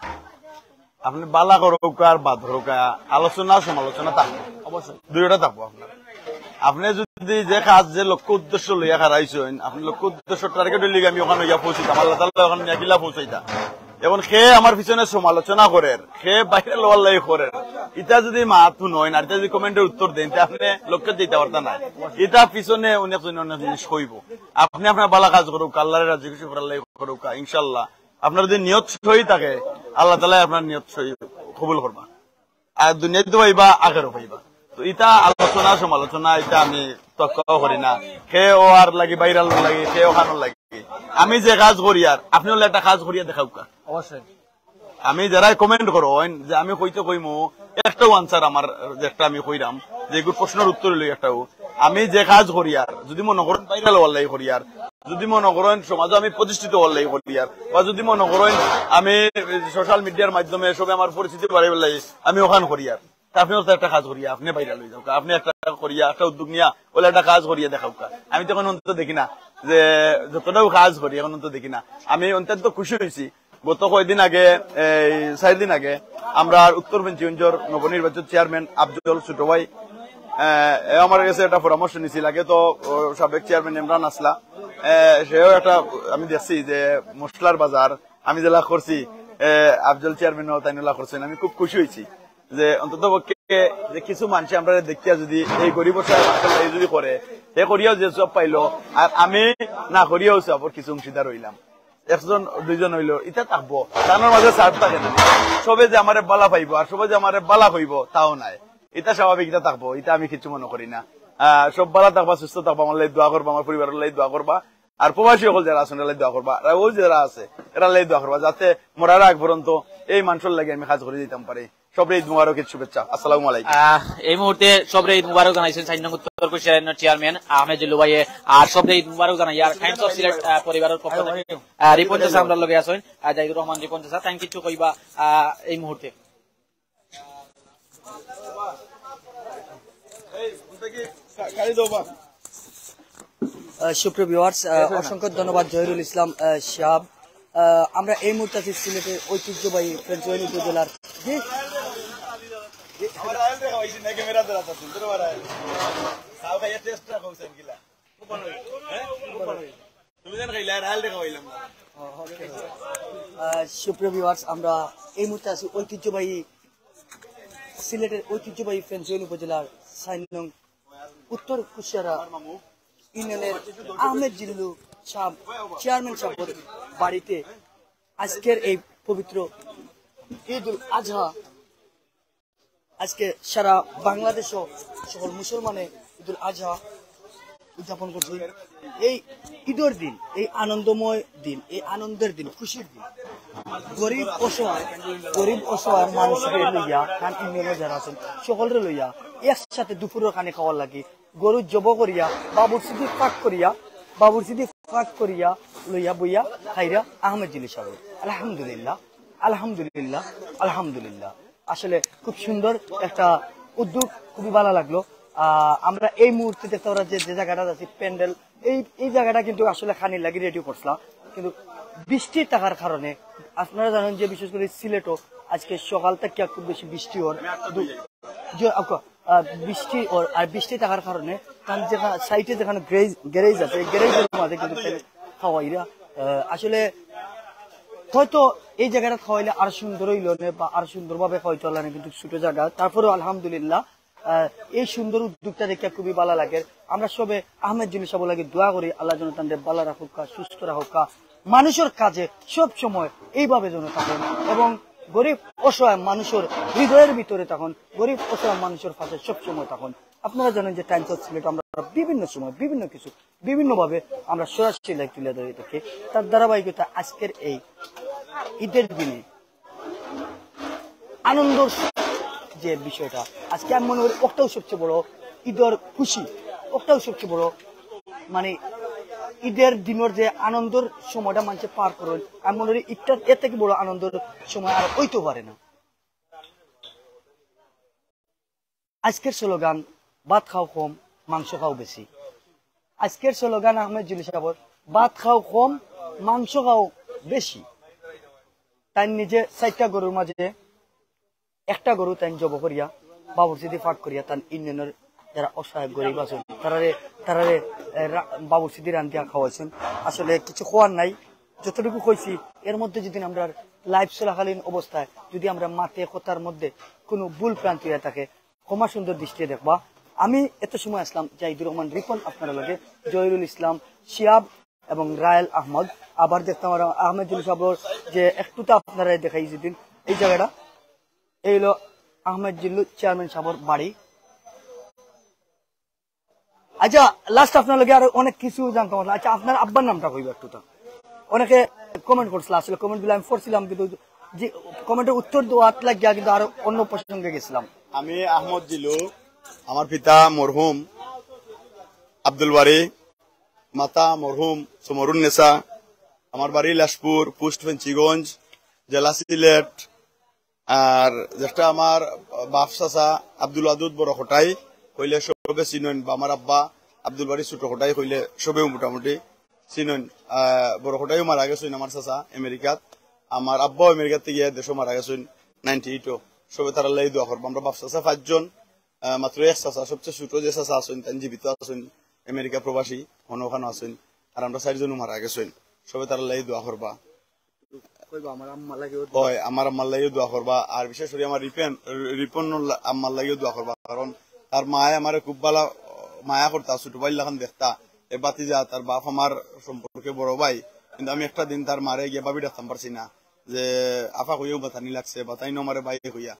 আপনি বালা করুক আর বাদ করুক, আলোচনা সমালোচনা থাকবে, অবশ্যই দুইটা থাকবো আপনার। আপনি যদি যে কাজ যে লক্ষ্য উদ্দেশ্য লইয়া খারাইছেন, আপনি লক্ষ্য উদ্দেশ্য টার্গেট লিগে আমি ওখানে গিয়া পৌঁছিতাম, আল্লাহ তাআলা ওখানে নিয়া পৌঁছাইতা। এখন সে আমার পিছনে সমালোচনা করেন, সে বাইরে লওয়ার লাগে করেন, ইটা যদি মাথু নয় না, এটা যদি কমেন্টের উত্তর দেন, তা আপনি লক্ষ্যে যেতে পারতেন না। এটা পিছনে অনেক অনেক জিনিস কইব। আপনি আপনার বালা কাজ করুক, আল্লাহর রাজি খুশি করার লাগে করুক, ইনশাল্লাহ আপনার যদি নিয়ত সহি থাকে, আল্লাহ তাআলা আপনার নিয়ত সহি কবুল করবা। আর দুনিয়াতে পাইবা, আখেরও পাইবা। তো এটা আলোচনা সমালোচনা এটা আমি তক্কাও করি না। সে ও আর লাগি বাইরাল লাগে, সে ওখানোর লাগে। আমি যে কাজ করি আর আপনি হলে একটা কাজ করিয়া দেখাও কা। অবশ্যই আমি যারা কমেন্ট করো যে আমি কইতে কইমু একটাও আনসার আমার একটা আমি কইরাম যে এগুলো প্রশ্নের উত্তর লই একটাও। আমি যে কাজ করি আর যদি মনে করেন ভাইরাল হওয়ার লাগি করি আর, যদি মনে করেন সমাজে আমি প্রতিষ্ঠিত হওয়ার লাগি করি আর, বা যদি মনে করেন আমি সোশ্যাল মিডিয়ার মাধ্যমে সবে আমার পরিচিতি বাড়াইবার লাগি আমি ওখান করি আর, আপনি একটা কাজ করিয়া আপনি ভাইরাল হয়ে যাও, আপনি একটা করিয়া একটা উদ্যোগ নিয়া ওলা একটা কাজ করিয়া দেখাও। আমি তো এখন অন্তত দেখি না যে যতটাও কাজ করি, এখন অন্তত দেখি না। আমি অত্যন্ত খুশি হয়েছি, গত কয়েকদিন আগে এই চার দিন আগে আমরা উত্তরপঞ্চগঞ্জের নবনির্বাচিত চেয়ারম্যান আফজল ছোট ভাই আমার কাছে একটা পরামর্শ নিছিল। আগে তো সাবেক চেয়ারম্যান ইমরান আসলা, সেও একটা আমি দেখছি যে মশলার বাজার আমি যেলা করছি, আফজল চেয়ারম্যান তাইনুল্লাহ করছেন। আমি খুব খুশি হয়েছি যে অন্তত পক্ষে যে কিছু মানুষ আমরা দেখিয়া যদি এই গরিব এই যদি করে, সে করিয়াও যে সব পাইলো, আর আমি না করিয়াও সব কিছু অংশীদার হইলাম, একজন দুইজন হইল, এটা থাকবো। তার মাঝে সার থাকে না, সবে যে আমার বালা পাইব আর সবে যে আমার বালা হইব তাও নাই, এটা স্বাভাবিক, এটা থাকবো, এটা আমি কিছু মনে করি না। সব ভালো থাকবা, সুস্থ থাকবা, আমার লাই দোয়া করবা, আমার পরিবারের লাই দোয়া করবা, আর প্রবাসী সকল যারা আছেন লাই দোয়া করবা, আর ওই যারা আছে এরা লাই দোয়া করবা, যাতে মরার আগ পর্যন্ত এই মানুষের লাগে আমি কাজ করে দিতাম পারি। সবরে ঈদ মুবারকের শুভেচ্ছা। আসসালামু আলাইকুম। এই মুহূর্তে সবরে ঈদ মুবারক জানাইছেন চার নং উত্তর কুশিয়ার চেয়ারম্যান আহমেদ জিল্লু ভাইয়ে, আর সবরে ঈদ মুবারক জানাই আর টাইমস অফ সিলেট পরিবারের পক্ষ থেকে রিপন চাচা আমরা লগে আছেন, জাহিদুর রহমান রিপন চাচা, থ্যাংক কিছু কইবা এই মুহূর্তে? সুপ্রিয় ভিউয়ার্স, অসংখ্য ধন্যবাদ জহিরুল ইসলাম শিহাব। আমরা এই মুহূর্তে আছি সিলেটের ঐতিহ্যবাহী ফ্রেঞ্চওয়েল উপজেলার জি সুপ্রিয় ভিউয়ার্স, আমরা এই মুহূর্তে আছি ঐতিহ্যবাহী সিলেটের ঐতিহ্যবাহী ফ্রেঞ্চওয়েল উপজেলার চার নং উত্তর কুশিয়ারা ইউনিয়নের আহমেদ জিল্লু সাহেব চেয়ারম্যান সাহেবের বাড়িতে আজকের এই পবিত্র ঈদ উল আজহা, আজকে সারা বাংলাদেশ ও সকল মুসলমানে ঈদ উল আজহা উদযাপন করছে। এই ঈদের দিন, এই আনন্দময় দিন, এই আনন্দের দিন, খুশির দিন, গরিব অসহায় গরিব অসহায় মানুষের লইয়া খান ইউনিয়নে যারা আছেন সকলের লইয়া একসাথে দুপুরের খানে খাওয়ার লাগে গরু জব করিয়া বাবুর সিদ্ধি ফাঁক করিয়া বাবুর সিদ্ধি ফাঁক করিয়া লইয়া বইয়া খাইরা আহমেদ জিল্লু সাহেব। আলহামদুলিল্লাহ আলহামদুলিল্লাহ আলহামদুলিল্লাহ। আসলে খুব সুন্দর একটা উদ্যোগ, খুবই ভালো লাগলো। আহ আমরা এই মুহূর্তে দেখতে পারা যে জায়গাটা আছে প্যান্ডেল, এই এই জায়গাটা কিন্তু আসলে খানি লাগি রেডি করছিলাম, কিন্তু বৃষ্টি থাকার কারণে আপনারা জানেন যে বিশেষ করে সিলেটও আজকে সকাল থেকে খুব বেশি বৃষ্টি ওর বৃষ্টি ওর আর বৃষ্টি থাকার কারণে কারণ যেখানে সাইটে যেখানে গ্যারেজ আছে এই গ্যারেজের মাঝে কিন্তু খাওয়াইরা আসলে হয়তো এই জায়গাটা খাওয়াইলে আরো সুন্দর হইল বা আরো সুন্দর ভাবে খাওয়াইতে পারল না, কিন্তু ছোট জায়গা। তারপরেও আলহামদুলিল্লাহ এই সুন্দর উদ্যোগটা দেখে খুবই ভালো লাগে। আমরা সবে আহমেদ জিল্লু সাহেব লাগে দোয়া করি আল্লাহ যেন তাদের ভালো রাখুক, সুস্থ রাখুক, মানুষের কাজে সব সময় এইভাবে যেন থাকেন এবং গরিব অসহায় মানুষের হৃদয়ের ভিতরে তখন গরিব অসহায় মানুষের পাশে সবসময় তখন। আপনারা জানেন যে টাইমস অফ সিলেট আমরা বিভিন্ন সময় বিভিন্ন কিছু বিভিন্ন ভাবে আমরা সরাসরি লাইভ তুলে ধরে থাকি। তার ধারাবাহিকতা আজকের এই ঈদের দিনে আনন্দ যে বিষয়টা আজকে আমি মনে করি ওটাও সবচেয়ে বড় ঈদের খুশি, ওটাও সবচেয়ে বড় মানে ঈদের দিনের যে আনন্দের সময়টা মানুষে পার করেন আমি মনে করি ঈদটার এর থেকে বড় আনন্দের সময় আর হইতে পারে না। আজকের স্লোগান ভাত খাও কম মাংস খাও বেশি। আজকের স্লোগান আহমেদ জিল্লু সাহেবের ভাত খাও কম মাংস খাও বেশি। তাই নিজে চারটা গরুর মাঝে একটা গরু তাই জব করিয়া বাবুর সিদ্ধি ফাঁক করিয়া তার ইউনিয়নের যারা অসহায় গরিব আছেন তারারে তারারে বাবুর সিদ্ধি রান্ধিয়া খাওয়াইছেন। আসলে কিছু খোয়ার নাই, যতটুকু কইছি এর মধ্যে যদি আমরা লাইভ চলাকালীন অবস্থায় যদি আমরা মাতে কথার মধ্যে কোনো ভুল প্রান্তি হয়ে থাকে ক্ষমা সুন্দর দৃষ্টিতে দেখবা। আমি এত সময় আসলাম জাহিদুর রহমান রিপন, আপনারা লগে জহিরুল ইসলাম শিহাব এবং রায়েল আহমদ। আবার দেখতাম আহমেদ জিল্লু সাহেব যে একটুটা আপনারা দেখাই যেদিন এই জায়গাটা এই হলো আহমেদ জিল্লু চেয়ারম্যান সাহেবের বাড়ি। আচ্ছা লাস্ট আপনার লগে আরো অনেক কিছু জানতাম। আচ্ছা আপনার আব্বার নামটা কইবা একটুটা? অনেকে কমেন্ট করছিল, আসলে কমেন্ট গুলো আমি পড়ছিলাম কিন্তু যে কমেন্টের উত্তর দেওয়া লাগিয়া কিন্তু আরো অন্য প্রসঙ্গে গেছিলাম। আমি আহমদ জিল্লু, আমার পিতা মরহুম আব্দুল বারি, মাতা মরহুম সমরুন নেসা, আমার বাড়ি লাশপুর, পোস্ট ফেঞ্চিগঞ্জ, জেলা সিলেট। আর যেটা আমার বাপ চাচা আব্দুল আদুদ বড় খটাই কইলে সবে চিনন, বা আমার আব্বা আব্দুল বারি ছোট খটাই কইলে সবেও মোটামুটি চিনন। বড় খটাইও মারা গেছেন আমার চাচা আমেরিকাত, আমার আব্বাও আমেরিকাত থেকে দেশও মারা গেছেন নাইনটি এইটও। সবে তারা লাই দোয়া করবো। আমরা বাপ চাচা পাঁচজন, মাত্র এক চাচা সবচেয়ে ছোট যে চাচা আছেন তাই জীবিত আছেন, আমেরিকা প্রবাসী হনখানো আছেন, আর আমরা চারজনও মারা গেছেন। সবে তারা লাই দোয়া করবা, আমার আম্মার লাগিও দোয়া করবা। আর বিশেষ করে আমার রিপন রিপন আম্মার লাগিও দোয়া করবা, কারণ তার মায়ে আমার খুব ভালো মায়া করতা, ছোট ভাই লাগান দেখতা। এ বাতিজা তার বাপ আমার সম্পর্কে বড় ভাই, কিন্তু আমি একটা দিন তার মারে গিয়ে ভাবি ডাকতাম পারছি না যে আফা কইও বাতানি লাগছে, বাতাই নমারে ভাই হইয়া